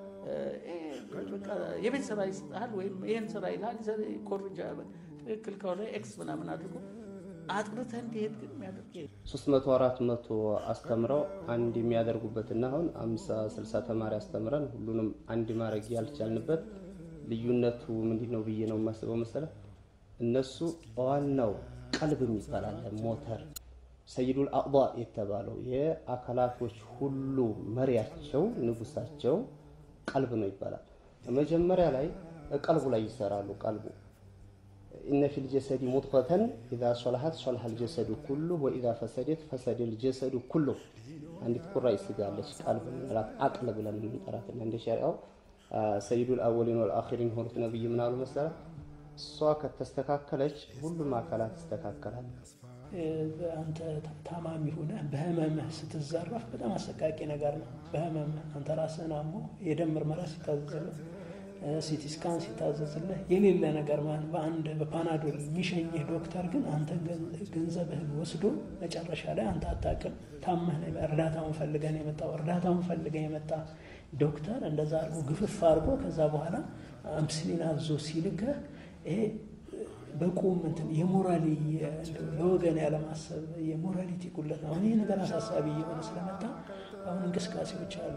በቃ የቤት ስራ ይስጣል ወይም ይሄን ስራ ይላል ኮርጃ ትክክል ከሆነ ኤክስ ምናምን አድርጎ አጥርተህ እንዲሄድ ግን የሚያደርግ 300 400 አስተምረው አንድ የሚያደርጉበትና አሁን 50 60 ተማሪ አስተምረን ሁሉንም አንድ ማድረግ ያልቻልንበት ልዩነቱ ምንድነው ብዬ ነው የማስበው መሰለህ። እነሱ ዋናው ቀልብ የሚባል ሞተር ሰይዱል አዕዳ የተባለው የአካላቶች ሁሉ መሪያቸው ንጉሳቸው ቀልብ ነው ይባላል። መጀመሪያ ላይ ቀልቡ ላይ ይሰራሉ። ቀልቡ إن في الجسد مضغة إذا صلحت صلح الجسد كله وإذا فسدت فسد الجسد كله. عندك كل رئيس قال لك قلب لا عقل بلا من طرفنا عند الشرع سيد الأولين والآخرين هو النبي من أول مسألة الصاك تستكاكلش كل ما كانت تستكاكلها. أنت تمام هنا بهممه ستزرف بدأ ما سكاكي نقارنا بهممه أنت راسنا مو يدمر مراسي تزرف ሲቲ ስካን ሲታዘዝልህ የሌለ ነገር ማለት በአንድ በፓናዶል የሚሸኝህ ዶክተር ግን አንተ ገንዘብህን ወስዶ መጨረሻ ላይ አንተ አታውቅም ታመህ ነው እርዳታውን ፈልገህ የመጣ ዶክተር እንደዛ አድርጎ ግፍፍ አድርጎ ከዛ በኋላ አምስሊን አዞ ሲልከህ ይሄ በቁም እንትን የሞራሊ ለወገን ያለማሰብ የሞራሊቲ ጉለት ነው። ይሄ ነገር አሳሳቢ የሆነ ስለመጣ አሁን እንቅስቃሴዎች አሉ።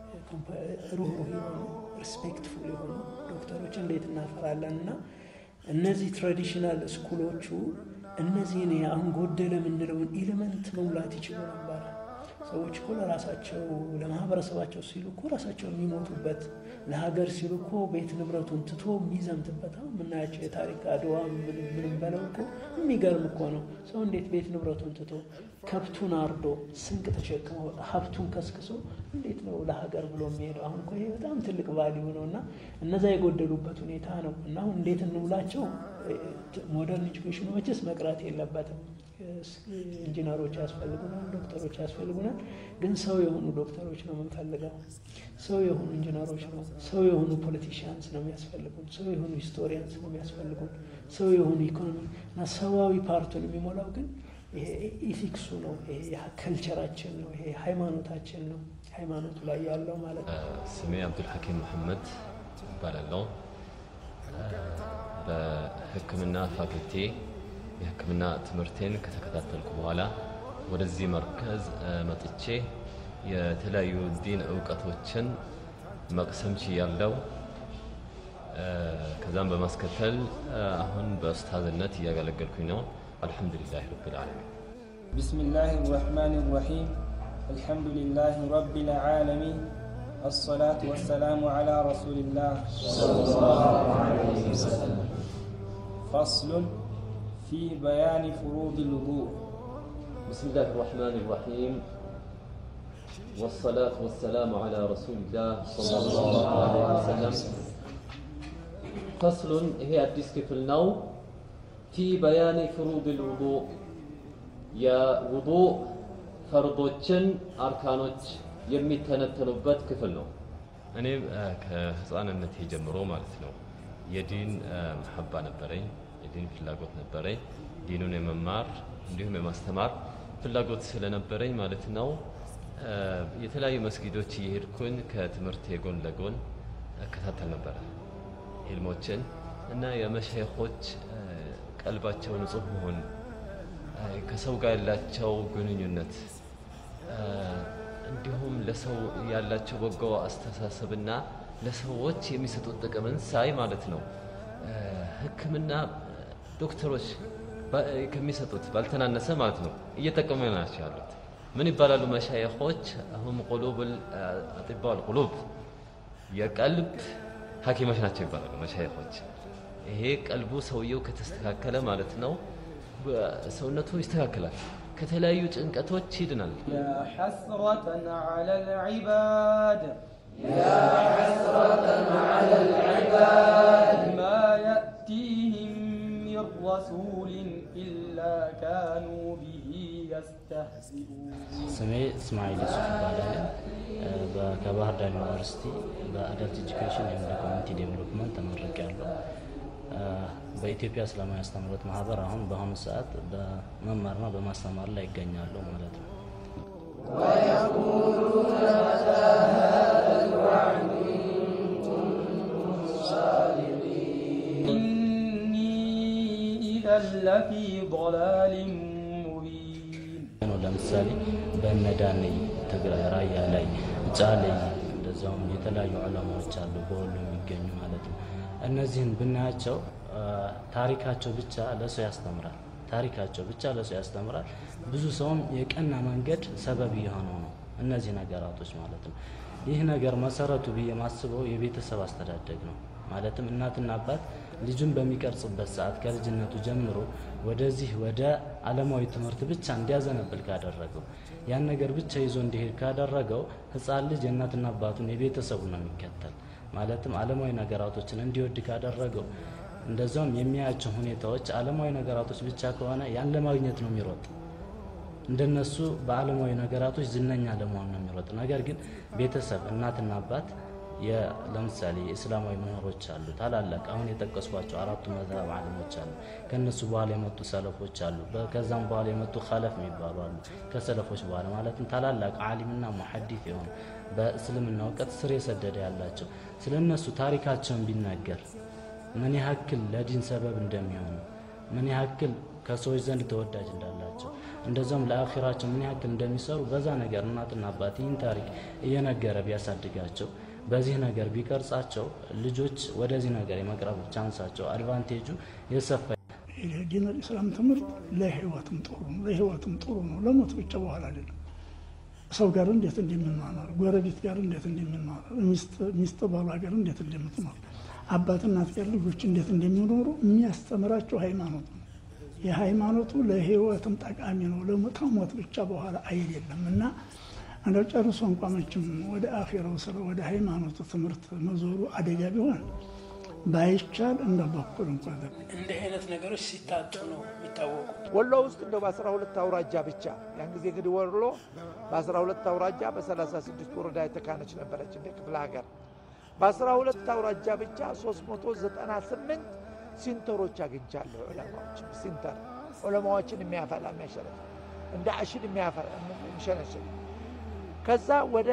ሩህሩህ የሆኑ ሪስፔክትፉል የሆኑ ዶክተሮች እንዴት እናፈራለንና እነዚህ ትራዲሽናል ስኩሎቹ እነዚህን አሁን ጎደለ የምንለውን ኤሌመንት መሙላት ይችሉ ነበር። ሰዎች እኮ ለራሳቸው ለማህበረሰባቸው ሲሉ እኮ ራሳቸው የሚሞቱበት ለሀገር ሲሉ እኮ ቤት ንብረቱን ትቶ የሚዘምትበት ምናያቸው የታሪክ አድዋ ምንም በለው እኮ የሚገርም እኮ ነው። ሰው እንዴት ቤት ንብረቱን ትቶ ከብቱን አርዶ ስንቅ ተሸክሞ ሀብቱን ከስክሶ እንዴት ነው ለሀገር ብሎ የሚሄደው? አሁን እኮ ይሄ በጣም ትልቅ ቫልዩ ነውና እነዛ የጎደሉበት ሁኔታ ነው። እና አሁን እንዴት እንውላቸው? ሞደርን ኤጁኬሽኑ መቼስ መቅረት የለበትም። ኢንጂነሮች ያስፈልጉናል፣ ዶክተሮች ያስፈልጉናል። ግን ሰው የሆኑ ዶክተሮች ነው የምንፈልገው። ሰው የሆኑ ኢንጂነሮች ነው፣ ሰው የሆኑ ፖለቲሽያንስ ነው የሚያስፈልጉን፣ ሰው የሆኑ ሂስቶሪያንስ ነው የሚያስፈልጉን፣ ሰው የሆኑ ኢኮኖሚ እና ሰዋዊ ፓርቱን የሚሞላው ግን ይሄ ኢቲክሱ ነው፣ ይሄ ከልቸራችን ነው፣ ይሄ ሃይማኖታችን ነው። ሃይማኖቱ ላይ ያለው ማለት ነው። ስሜ አብዱል ሐኪም መሐመድ ይባላል። በሕክምና ፋክልቲ የሕክምና ትምህርቴን ከተከታተልኩ በኋላ ወደዚህ መርከዝ መጥቼ የተለያዩ ዲን እውቀቶችን መቅሰም ችያለሁ። ከዛም በማስከተል አሁን በኡስታዝነት እያገለገልኩኝ ነው። አልሐምዱሊላህ ረቢል ዓለሚን። ቢስሚላሂ ረሕማኒ ረሒም አልሐምዱሊላህ ረቢል ዓለሚን الصلاة والسلام على رسول الله صلى الله عليه وسلم. فصل في بيان فروض الوضوء. بسم الله الرحمن الرحيم والصلاة والسلام على رسول الله صلى الله عليه وسلم. فصل هي الديسك في النوم في بيان فروض الوضوء. يا وضوء فرضوችን አርካኖች የሚተነተኑበት ክፍል ነው። እኔ ከህፃንነቴ ጀምሮ ማለት ነው የዲን መሐባ ነበረኝ፣ የዲን ፍላጎት ነበረኝ። ዲኑን የመማር እንዲሁም የማስተማር ፍላጎት ስለነበረኝ ማለት ነው የተለያዩ መስጊዶች እየሄድኩኝ ከትምህርቴ ጎን ለጎን እከታተል ነበረ ዒልሞችን እና የመሻይኾች ቀልባቸው ንጹህ መሆን ከሰው ጋር ያላቸው ግንኙነት እንዲሁም ለሰው ያላቸው በጎ አስተሳሰብና ለሰዎች የሚሰጡት ጥቅምን ሳይ ማለት ነው ሕክምና ዶክተሮች ከሚሰጡት ባልተናነሰ ማለት ነው እየተጠቀሙ ናቸው ያሉት። ምን ይባላሉ መሻይኾች? هم قلوب اطباء القلوب የቀልብ ሐኪሞች ናቸው ይባላሉ መሻይኾች። ይሄ ቀልቡ ሰውየው ከተስተካከለ ማለት ነው ሰውነቱ ይስተካከላል፣ ከተለያዩ ጭንቀቶች ይድናል። ያ ሐስረተን ዐለል ዒባድ يا حسرة على العباد ما يأتيهم من رسول إلا كانوا به يستهزئون ስሜ እስማኤል ዩሱፍ ይባላል። ከባህር ዳር ዩኒቨርሲቲ በአዳልት ኤጁኬሽን ኤንድ ኮሚኒቲ ዴቨሎፕመንት ተመርቄያለሁ። በኢትዮጵያ እስላማዊ አስተምህሮት ማህበር አሁን በአሁኑ ሰዓት በመማርና በማስተማር ላይ ይገኛሉ ማለት ነው። ويقولون متى هذا الوعد إن كنتم صادقين إني إذا لفي ضلال مبين ለምሳሌ በነዳኔ ትግራይ ራያ ላይ ጫሌ እንደዛውም የተለያዩ ዑለማዎች አሉ በሁሉ የሚገኙ ማለት ነው። እነዚህን ብናያቸው ታሪካቸው ብቻ ለሰው ያስተምራል። ታሪካቸው ብቻ ለሰው ያስተምራል። ብዙ ሰውም የቀና መንገድ ሰበብ የሆነው ነው እነዚህ ነገራቶች ማለት ነው። ይህ ነገር መሰረቱ ብዬ ማስበው የቤተሰብ አስተዳደግ ነው። ማለትም እናትና አባት ልጁን በሚቀርጽበት ሰዓት ከልጅነቱ ጀምሮ ወደዚህ ወደ ዓለማዊ ትምህርት ብቻ እንዲያዘነብል ካደረገው ያን ነገር ብቻ ይዞ እንዲሄድ ካደረገው ህፃን ልጅ የእናትና አባቱን የቤተሰቡ ነው የሚከተል። ማለትም ዓለማዊ ነገራቶችን እንዲወድ ካደረገው እንደዛውም የሚያያቸው ሁኔታዎች ዓለማዊ ነገራቶች ብቻ ከሆነ ያን ለማግኘት ነው የሚሮጥ። እንደነሱ በዓለማዊ ነገራቶች ዝነኛ ለመሆን ነው የሚሮጥ። ነገር ግን ቤተሰብ እናትና አባት ለምሳሌ እስላማዊ ምሁሮች አሉ ታላላቅ አሁን የጠቀስኳቸው አራቱ መዝሀብ ዓለሞች አሉ። ከነሱ በኋላ የመጡ ሰለፎች አሉ። ከዛም በኋላ የመጡ ኸለፍ የሚባሉ አሉ። ከሰለፎች በኋላ ማለትም ታላላቅ ዓሊምና ሙሐዲስ የሆኑ በእስልምና እውቀት ስር የሰደደ ያላቸው ስለነሱ ታሪካቸውን ቢናገር ምን ያክል ለዲን ሰበብ እንደሚሆኑ ምን ያክል ከሰዎች ዘንድ ተወዳጅ እንዳላቸው እንደዛም ለአኺራቸው ምን ያክል እንደሚሰሩ በዛ ነገር እናትና አባት ይህን ታሪክ እየነገረ ቢያሳድጋቸው በዚህ ነገር ቢቀርጻቸው ልጆች ወደዚህ ነገር የመቅረብ ቻንሳቸው አድቫንቴጁ የሰፋ ዲን الاسلام ትምህርት ለህይወትም ጥሩ ነው ለሞት ብቻ በኋላ አይደለም። ሰው ጋር እንዴት እንደምንማር ጎረቤት ጋር እንዴት እንደምንማር ሚስት ባሏ ጋር እንዴት እንደምትኖር አባት እናት ጋር ልጆች እንዴት እንደሚኖሩ የሚያስተምራቸው ሃይማኖት ነው። የሃይማኖቱ ለህይወትም ጠቃሚ ነው ለሞት ብቻ በኋላ አይደለም። እና አንዳው ጨርሶ እንኳን መቼም ወደ አኺራው ስለ ወደ ሃይማኖቱ ትምህርት መዞሩ አደጋ ቢሆን ባይቻል እንደበኩል እንኳን እንደ አይነት ነገሮች ሲታጡ ነው የሚታወቁ። ወሎ ውስጥ እንደው በ12 አውራጃ ብቻ ያን ጊዜ እንግዲህ ወሎ በ12 አውራጃ በ36 ወረዳ የተካነች ነበረች እንደ ክፍለ ሀገር። በ12 አውራጃ ብቻ 398 ሲንተሮች አግኝቻለሁ። ዑለማዎች ሲንተር ዑለማዎችን የሚያፈላ የሚያሸረፍ እንደ አሽድ የሚያፈላ የሚሸነሽን ከዛ ወደ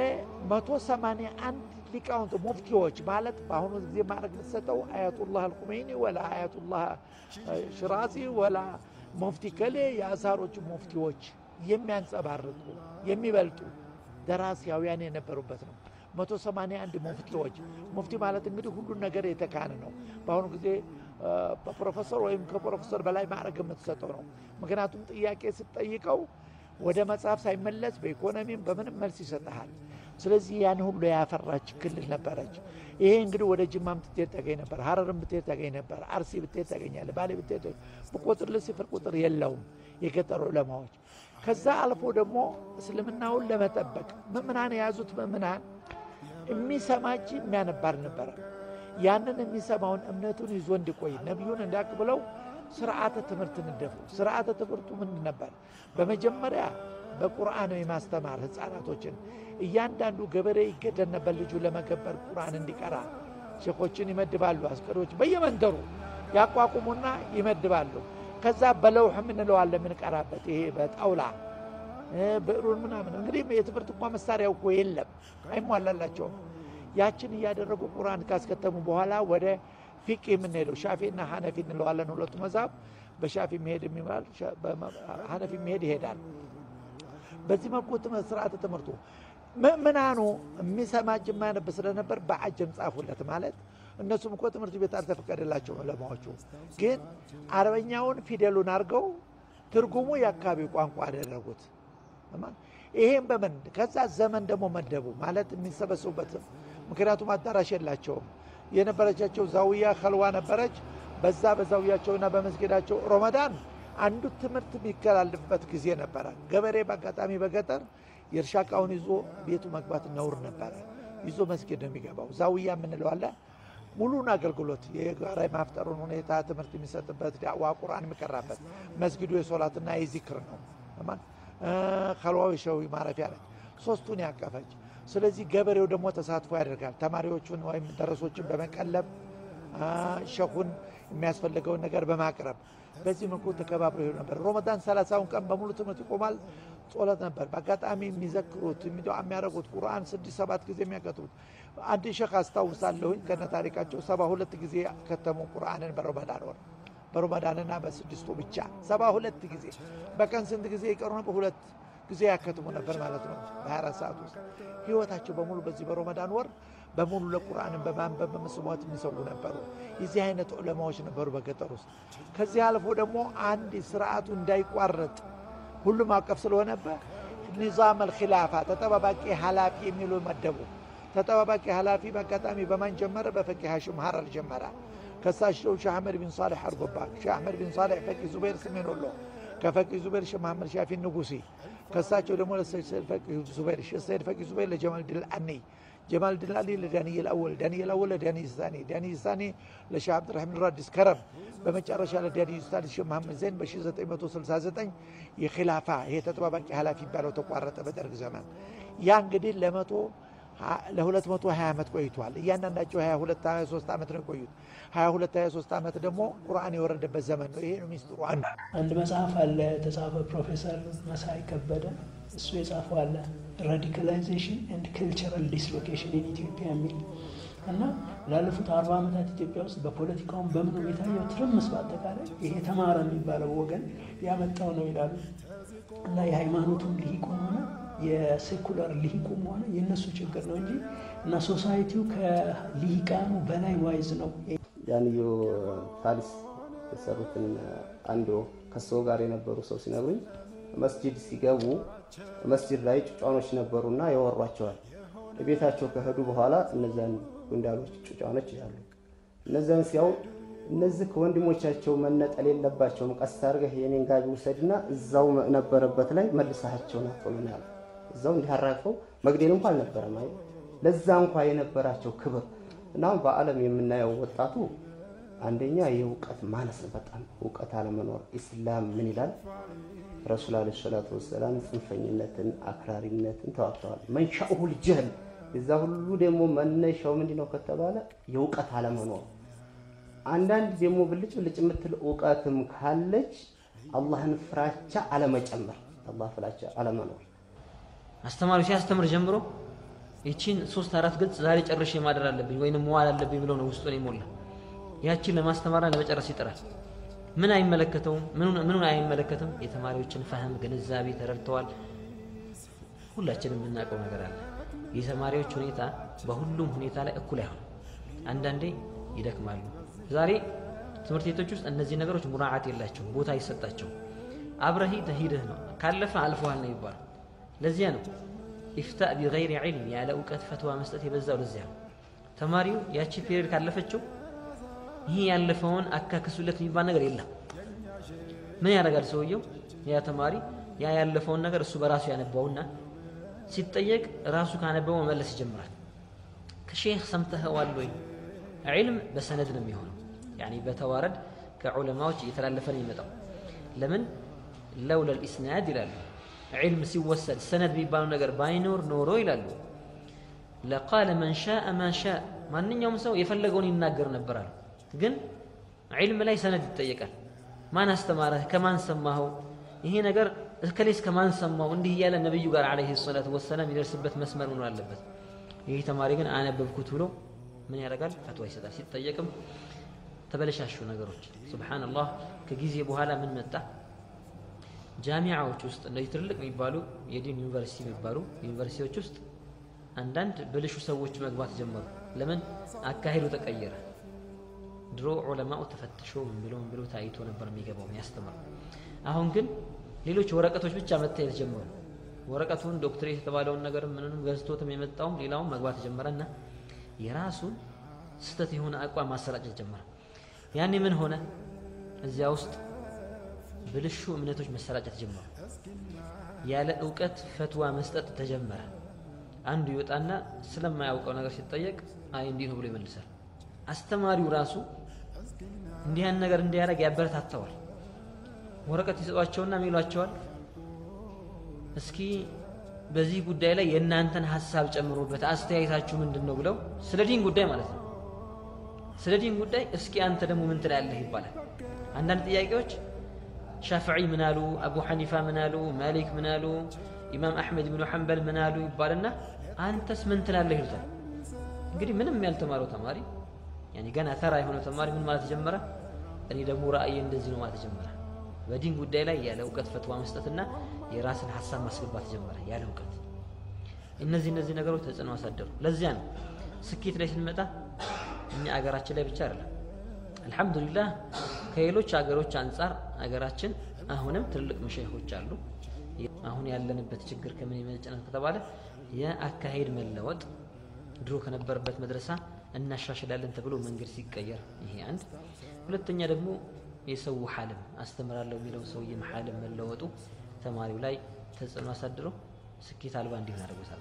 181 ሊቃውንት ሙፍቲዎች ማለት በአሁኑ ጊዜ ማድረግ የምትሰጠው አያቱላህ አልኹመይኒ ወላ አያቱላህ ሽራዚ ወላ ሙፍቲ ከሌ የአዛሮቹ ሙፍቲዎች የሚያንጸባርቁ የሚበልጡ ደራሲያውያን የነበሩበት ነው። 181 ሙፍቲዎች። ሙፍቲ ማለት እንግዲህ ሁሉን ነገር የተካነ ነው። በአሁኑ ጊዜ በፕሮፌሰር ወይም ከፕሮፌሰር በላይ ማዕረግ የምትሰጠው ነው። ምክንያቱም ጥያቄ ስትጠይቀው ወደ መጽሐፍ ሳይመለስ በኢኮኖሚም በምንም መልስ ይሰጣል። ስለዚህ ያን ሁሉ ያፈራች ክልል ነበረች። ይሄ እንግዲህ ወደ ጅማም ብትሄድ ታገኝ ነበር፣ ሐረርም ብትሄድ ታገኝ ነበር፣ አርሲ ብትሄድ ታገኛለህ፣ ባሌ ብትሄድ በቁጥር ለስፍር ቁጥር የለውም የገጠሩ ዑለማዎች። ከዛ አልፎ ደግሞ እስልምናውን ለመጠበቅ ምእምናን የያዙት ምእምናን የሚሰማች የሚያነባር ነበር። ያንን የሚሰማውን እምነቱን ይዞ እንዲቆይ ነብዩን እንዳቅብለው ስርዓተ ትምህርት እንደፉ። ስርዓተ ትምህርቱ ምን ነበር? በመጀመሪያ በቁርአን የማስተማር ህፃናቶችን እያንዳንዱ ገበሬ ይገደድ ነበር ልጁ ለመገበር ቁርአን እንዲቀራ ሼኾችን ይመድባሉ። አስቀሪዎች በየመንደሩ ያቋቁሙና ይመድባሉ። ከዛ በለውህ ምን ለዋለ ምን ቀራበት ይሄ በጣውላ ብዕሩን ምናምን እንግዲህ የትምህርት እንኳን መሳሪያው እኮ የለም አይሟላላቸውም። ያችን እያደረጉ ቁርአን ካስከተሙ በኋላ ወደ ፊቅህ የምንሄደው ሻፊና ሐነፊ እንለዋለን። ሁለቱ መዛብ በሻፊ መሄድ የሚባል በሐነፊ መሄድ ይሄዳል። በዚህ መልኩ ስርዓተ ትምህርቱ ምእምናኑ የሚሰማጅ የማያነብ ስለነበር በአጀም ጻፉለት። ማለት እነሱም እኮ ትምህርት ቤት አልተፈቀደላቸው ዑለማዎቹ፣ ግን አረበኛውን ፊደሉን አድርገው ትርጉሙ የአካባቢው ቋንቋ አደረጉት። ይሄን በምን ከዛ ዘመን ደግሞ መደቡ ማለት የሚሰበሰቡበት ምክንያቱም አዳራሽ የላቸውም። የነበረቻቸው ዛውያ ከልዋ ነበረች። በዛ በዛውያቸውና በመስጊዳቸው ረመዳን አንዱ ትምህርት የሚከላልፍበት ጊዜ ነበረ። ገበሬ በአጋጣሚ በገጠር የእርሻ እቃውን ይዞ ቤቱ መግባት ነውር ነበረ። ይዞ መስጊድ ነው የሚገባው። ዛውያ የምንለው አለ። ሙሉን አገልግሎት የጋራ ማፍጠሩን ሁኔታ ትምህርት የሚሰጥበት ዳዕዋ ቁርአን የሚቀራበት መስጊዱ የሶላትና የዚክር ነው። ከልዋው የሸዊ ማረፊያ ነች። ሶስቱን ያቀፈች። ስለዚህ ገበሬው ደግሞ ተሳትፎ ያደርጋል። ተማሪዎቹን ወይም ደረሶችን በመቀለብ ሸኹን የሚያስፈልገውን ነገር በማቅረብ በዚህ መልኩ ተከባብረው ይሄዱ ነበር። ረመዳን 30ውን ቀን በሙሉ ትምህርት ይቆማል። ጾለት ነበር። በአጋጣሚ የሚዘክሩት የሚያደርጉት ቁርአን 6-7 ጊዜ የሚያከትሙት አንድ ሼኽ አስታውሳለሁኝ ከነ ታሪካቸው 72 ጊዜ ከተሙ ቁርአንን በረመዳን ወር በረመዳንና በስድስቱ ብቻ 72 ጊዜ። በቀን ስንት ጊዜ ይቀሩ ነበር? 2 ጊዜ ያከትሙ ነበር ማለት ነው በ24 ሰዓት ውስጥ። ህይወታቸው በሙሉ በዚህ በረመዳን ወር በሙሉ ለቁርአንን በማንበብ በመስዋዕት የሚሰው ነበሩ። የዚህ አይነት ዑለማዎች ነበሩ በገጠር ውስጥ። ከዚህ አልፎ ደግሞ አንድ ስርዓቱ እንዳይቋረጥ ሁሉም አቀፍ ስለሆነበት ኒዛም አልኺላፋ ተጠባባቂ ኃላፊ የሚሉ መደቡ። ተጠባባቂ ኃላፊ በአጋጣሚ በማን ጀመረ? በፈቂህ ሐሽም ሐረር ጀመረ። ከሳቸው ሼህ አህመድ ቢን ሷሊህ አርጎባ፣ ሼህ አህመድ ቢን ሷሊህ ፈቂህ ዙበይር ስሜኖሎ፣ ከፈቂህ ዙበይር ሼህ መሐመድ ሻፊ ንጉሲ፣ ከሳቸው ደግሞ ለሰይድ ፈቂህ ዙበይር ሰይድ ፈቂህ ዙበይር ለጀማል ድልአኒ፣ ጀማል ድልአኒ ለዳንኤል አወል፣ ዳንኤል አወል ለዳንኤል ሳኒ፣ ዳንኤል ሳኒ ለሼህ አብዱራህማን ራዲስ ከረም፣ በመጨረሻ ለዳንኤል ኡስታዝ ሼህ መሐመድ ዘይን በ1969 የኺላፋ ይሄ ተጠባባቂ ኃላፊ ይባለው ተቋረጠ በደርግ ዘመን። ያ እንግዲህ ለ220 ዓመት ቆይቷል። እያንዳንዳቸው 22-23 ዓመት ነው የቆዩት። 22-23 ዓመት ደግሞ ቁርአን የወረደበት ዘመን ነው። ይሄ ነው ሚስጥሩ። አንድ መጽሐፍ አለ የተጻፈ ፕሮፌሰር መሳይ ከበደ እሱ የጻፈው አለ ራዲካላይዜሽን ኤንድ ካልቸራል ዲስሎኬሽን ኢን ኢትዮጵያ የሚል እና ላለፉት 40 ዓመታት ኢትዮጵያ ውስጥ በፖለቲካውም በምንም የታየው ትርምስ በአጠቃላይ ይሄ ተማረ የሚባለው ወገን ያመጣው ነው ይላሉ። እና የሃይማኖቱም ሊቁም ሆነ የሴኩላር ሊቁም ሆነ የነሱ ችግር ነው እንጂ እና ሶሳይቲው ከሊቃኑ በላይ ዋይዝ ነው። ያንዩ ፓሊስ የሰሩትን አንዱ ከሰው ጋር የነበሩ ሰው ሲነግሩኝ መስጂድ ሲገቡ መስጂድ ላይ ጩጫኖች ነበሩና ያወሯቸዋል። ቤታቸው ከሄዱ በኋላ እነዛን ጉንዳሎች ጩጫኖች ይላሉ። እነዛን ሲያው እነዚህ ከወንድሞቻቸው መነጠል የለባቸውም፣ ቀስ አድርገህ የኔን ጋቢ ውሰድና እዛው ነበረበት ላይ መልሳቸው ነው ተሉናል። እዛው እንዲያራቀው መግደል እንኳን አልነበረም። አይ ለዛ እንኳን የነበራቸው ክብር እና በዓለም የምናየው ወጣቱ አንደኛ የእውቀት ማነስ ነው። በጣም እውቀት አለመኖር። ኢስላም ምን ይላል? ረሱል አለይሂ ሰላቱ ወሰላም ጽንፈኝነትን አክራሪነትን ተዋግተዋል። መንሻኡል ጀህል እዛ ሁሉ ደግሞ መነሻው ምንድነው ከተባለ የእውቀት አለመኖር። አንዳንድ ደግሞ ብልጭ የምትል እውቀትም ካለች አላህን ፍራቻ አለመጨመር፣ አላህ ፍራቻ አለመኖር። አስተማሪው ሲያስተምር ጀምሮ ይቺን 3-4 ገጽ ዛሬ ጨርሼ ማደር አለብኝ ወይንም መዋል አለብኝ ብሎ ነው ውስጡን ይሞላ። ያቺን ለማስተማርና ለመጨረስ ይጥራል። ምን አይመለከተውም? ምኑን አይመለከትም? የተማሪዎችን ፈህም ግንዛቤ ተረድተዋል። ሁላችንም የምናውቀው ነገር አለ። የተማሪዎች ሁኔታ በሁሉም ሁኔታ ላይ እኩል አይሆንም። አንዳንዴ ይደክማሉ። ዛሬ ትምህርት ቤቶች ውስጥ እነዚህ ነገሮች ሙራዓት የላቸውም፣ ቦታ አይሰጣቸውም። አብረህ ሂደህ ነው ካለፈ አልፈዋል ነው ይባላል። ለዚያ ነው ኢፍታእ ቢገይሪ ዒልም ያለ እውቀት ፈትዋ መስጠት የበዛው። ለዚያ ነው ተማሪው ያቺ ፔሪድ ካለፈችው ይህ ያለፈውን አካክሱለት የሚባል ነገር የለም። ምን ያደርጋል ሰውየው? ያ ተማሪ ያ ያለፈውን ነገር እሱ በራሱ ያነባውና ሲጠየቅ ራሱ ካነበበው መመለስ ይጀምራል። ከሼህ ሰምተኸዋል ወይ? ዒልም በሰነድ ነው የሚሆነው። ያኒ በተዋረድ ከዑለማዎች እየተላለፈ ነው የሚመጣው። ለምን ለውላ الاسناد ይላሉ። ዒልም ሲወሰድ ሰነድ የሚባለው ነገር ባይኖር ኖሮ ይላሉ ለቃለ መን ሻአ ማ ሻአ፣ ማንኛውም ሰው የፈለገውን ይናገር ነበር አሉ። ግን ዒልም ላይ ሰነድ ይጠየቃል። ማን አስተማረህ? ከማን ሰማኸው? ይሄ ነገር እከሌስ ከማን ሰማው? እንዲህ እያለ ነብዩ ጋር አለይሂ ሰላቱ ወሰላም ይደርስበት መስመር መኖር አለበት። ይሄ ተማሪ ግን አነበብኩት ብሎ ምን ያደርጋል? ፈትዋ ይሰጣል። ሲጠየቅም ተበለሻሹ ነገሮች። ሱብሃንአላህ። ከጊዜ በኋላ ምን መጣ? ጃሚዓዎች ውስጥ እንደዚህ ትልልቅ የሚባሉ የዲን ዩኒቨርሲቲ የሚባሉ ዩኒቨርሲቲዎች ውስጥ አንዳንድ ብልሹ ሰዎች መግባት ጀመሩ። ለምን? አካሄዱ ተቀየረ። ድሮ ዑለማው ተፈትሾ ምን ብሎ ታይቶ ነበር የሚገባው የሚያስተምረው። አሁን ግን ሌሎች ወረቀቶች ብቻ መታየት ጀመሩ። ወረቀቱን ዶክትሬት የተባለውን ነገር ምንንም ገዝቶትም የመጣውም ሌላውም መግባት ጀመረና የራሱን ስተት የሆነ አቋም ማሰራጨት ጀመረ። ያኔ ምን ሆነ? እዚያ ውስጥ ብልሹ እምነቶች መሰራጨት ጀመሩ። ያለ ዕውቀት ፈትዋ መስጠት ተጀመረ። አንዱ ይወጣና ስለማያውቀው ነገር ሲጠየቅ አይ እንዲህ ነው ብሎ ይመልሳል። አስተማሪው ራሱ እንዲህ ያን ነገር እንዲያደርግ ያበረታታዋል። ወረቀት ይሰጧቸውና ሚሏቸዋል እስኪ በዚህ ጉዳይ ላይ የእናንተን ሐሳብ ጨምሩበት አስተያየታችሁ ምንድነው ብለው ስለ ዲን ጉዳይ ማለት ነው። ስለ ዲን ጉዳይ እስኪ አንተ ደግሞ ምን ትላለህ ይባላል። አንዳንድ ጥያቄዎች ሻፊዒ ምን አሉ፣ አቡ ሐኒፋ ምን አሉ፣ ማሊክ ምን አሉ፣ ኢማም አሕመድ ብኑ ሐንበል ምን አሉ ይባልና አንተስ ምን ትላለህ ይሉታል። እንግዲህ ምንም ያልተማረው ተማሪ ያኒ ገና ተራ የሆነው ተማሪ ምን ማለት ጀመረ? እኔ ደግሞ ራእዬ እንደዚህ ነው ማለት ጀመረ። በዲን ጉዳይ ላይ ያለ ዕውቀት ፈትዋ መስጠትና የራስን ሐሳብ ማስገባት ጀመረ ያለ ዕውቀት። እነዚህ ነገሮች ተጽዕኖ አሳደሩ። ለዚያ ነው ስኬት ላይ ስንመጣ እኛ አገራችን ላይ ብቻ አይደለም አልহামዱሊላህ ከሌሎች አገሮች አንፃር አገራችን አሁንም ትልቅ መሸይኾች አሉ። አሁን ያለንበት ችግር ከምን ይመነጫል ከተባለ የአካሄድ መለወጥ ድሮ ከነበረበት መድረሳ እናሻሽላለን ተብሎ መንገድ ሲቀየር ይሄ አንድ። ሁለተኛ ደግሞ የሰው ሐልም አስተምራለሁ የሚለው ሰውዬ ሐልም መለወጡ ተማሪው ላይ ተጽዕኖ አሳድሮ ስኬት አልባ እንዲሆን አድርጎታል።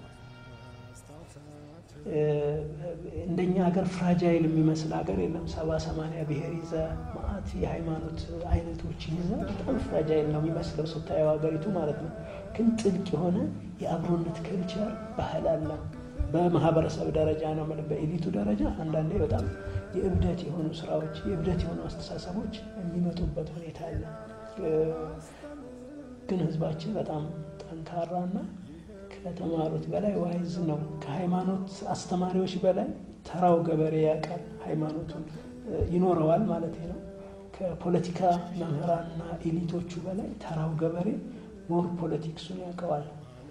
እንደኛ ሀገር ፍራጃይል የሚመስል ሀገር የለም። 70-80 ብሔር ይዘ ማአት የሃይማኖት አይነቶች ይዘ በጣም ፍራጃይል ነው የሚመስለው ስታየው ሀገሪቱ ማለት ነው። ግን ጥልቅ የሆነ የአብሮነት ከልቸር ባህል አለ። በማህበረሰብ ደረጃ ነው ማለት በኤሊቱ ደረጃ አንዳንዴ በጣም የእብደት የሆኑ ስራዎች የእብደት የሆኑ አስተሳሰቦች የሚመጡበት ሁኔታ አለ። ግን ህዝባችን በጣም ጠንካራና ከተማሩት በላይ ዋይዝ ነው። ከሃይማኖት አስተማሪዎች በላይ ተራው ገበሬ ያውቃል ሃይማኖቱን ይኖረዋል ማለት ነው። ከፖለቲካ መምህራንና ኤሊቶቹ በላይ ተራው ገበሬ ሞር ፖለቲክሱን ያውቀዋል፣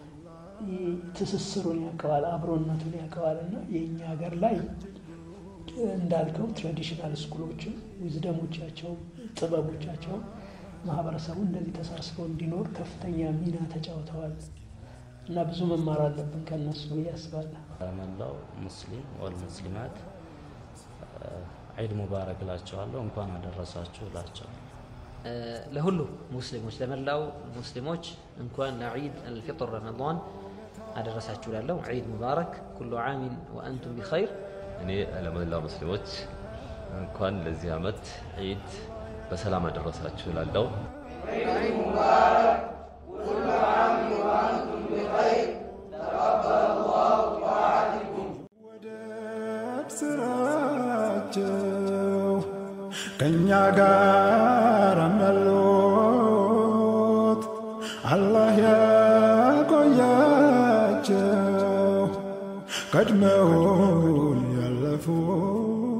ትስስሩን ያውቀዋል፣ አብሮነቱን ያውቀዋልና የኛ ሀገር ላይ እንዳልከው ትራዲሽናል ስኩሎችን ዊዝደሞቻቸው ጥበቦቻቸው ማህበረሰቡ እንደዚህ ተሳስቦ እንዲኖር ከፍተኛ ሚና ተጫውተዋል እና ብዙ መማር አለብን ከነሱ ያስባለሁ። መላው ሙስሊም ወልሙስሊማት ዒድ ሙባረክ ላቸዋለሁ፣ እንኳን አደረሳችሁ ላቸዋለሁ። ለሁሉ ሙስሊሞች ለመላው ሙስሊሞች እንኳን ለዒድ አልፊጥር ረመዳን አደረሳችሁ ላለው ዒድ ሙባረክ ኩሉ ዓሚን ወአንቱም ቢኸይር። እኔ ለመላው ሙስሊሞች እንኳን ለዚህ ዓመት ዒድ በሰላም አደረሳችሁ ላለው ዒድ ሙባረክ ኩሉ ዓሚን ወአንቱም ቢኸይር ተቀበለላሁ ዱዓአኩም። ወደድ ስራቸው ከእኛ ጋር መሎት አላህ ያቆያቸው ቀድመውን ያለፉ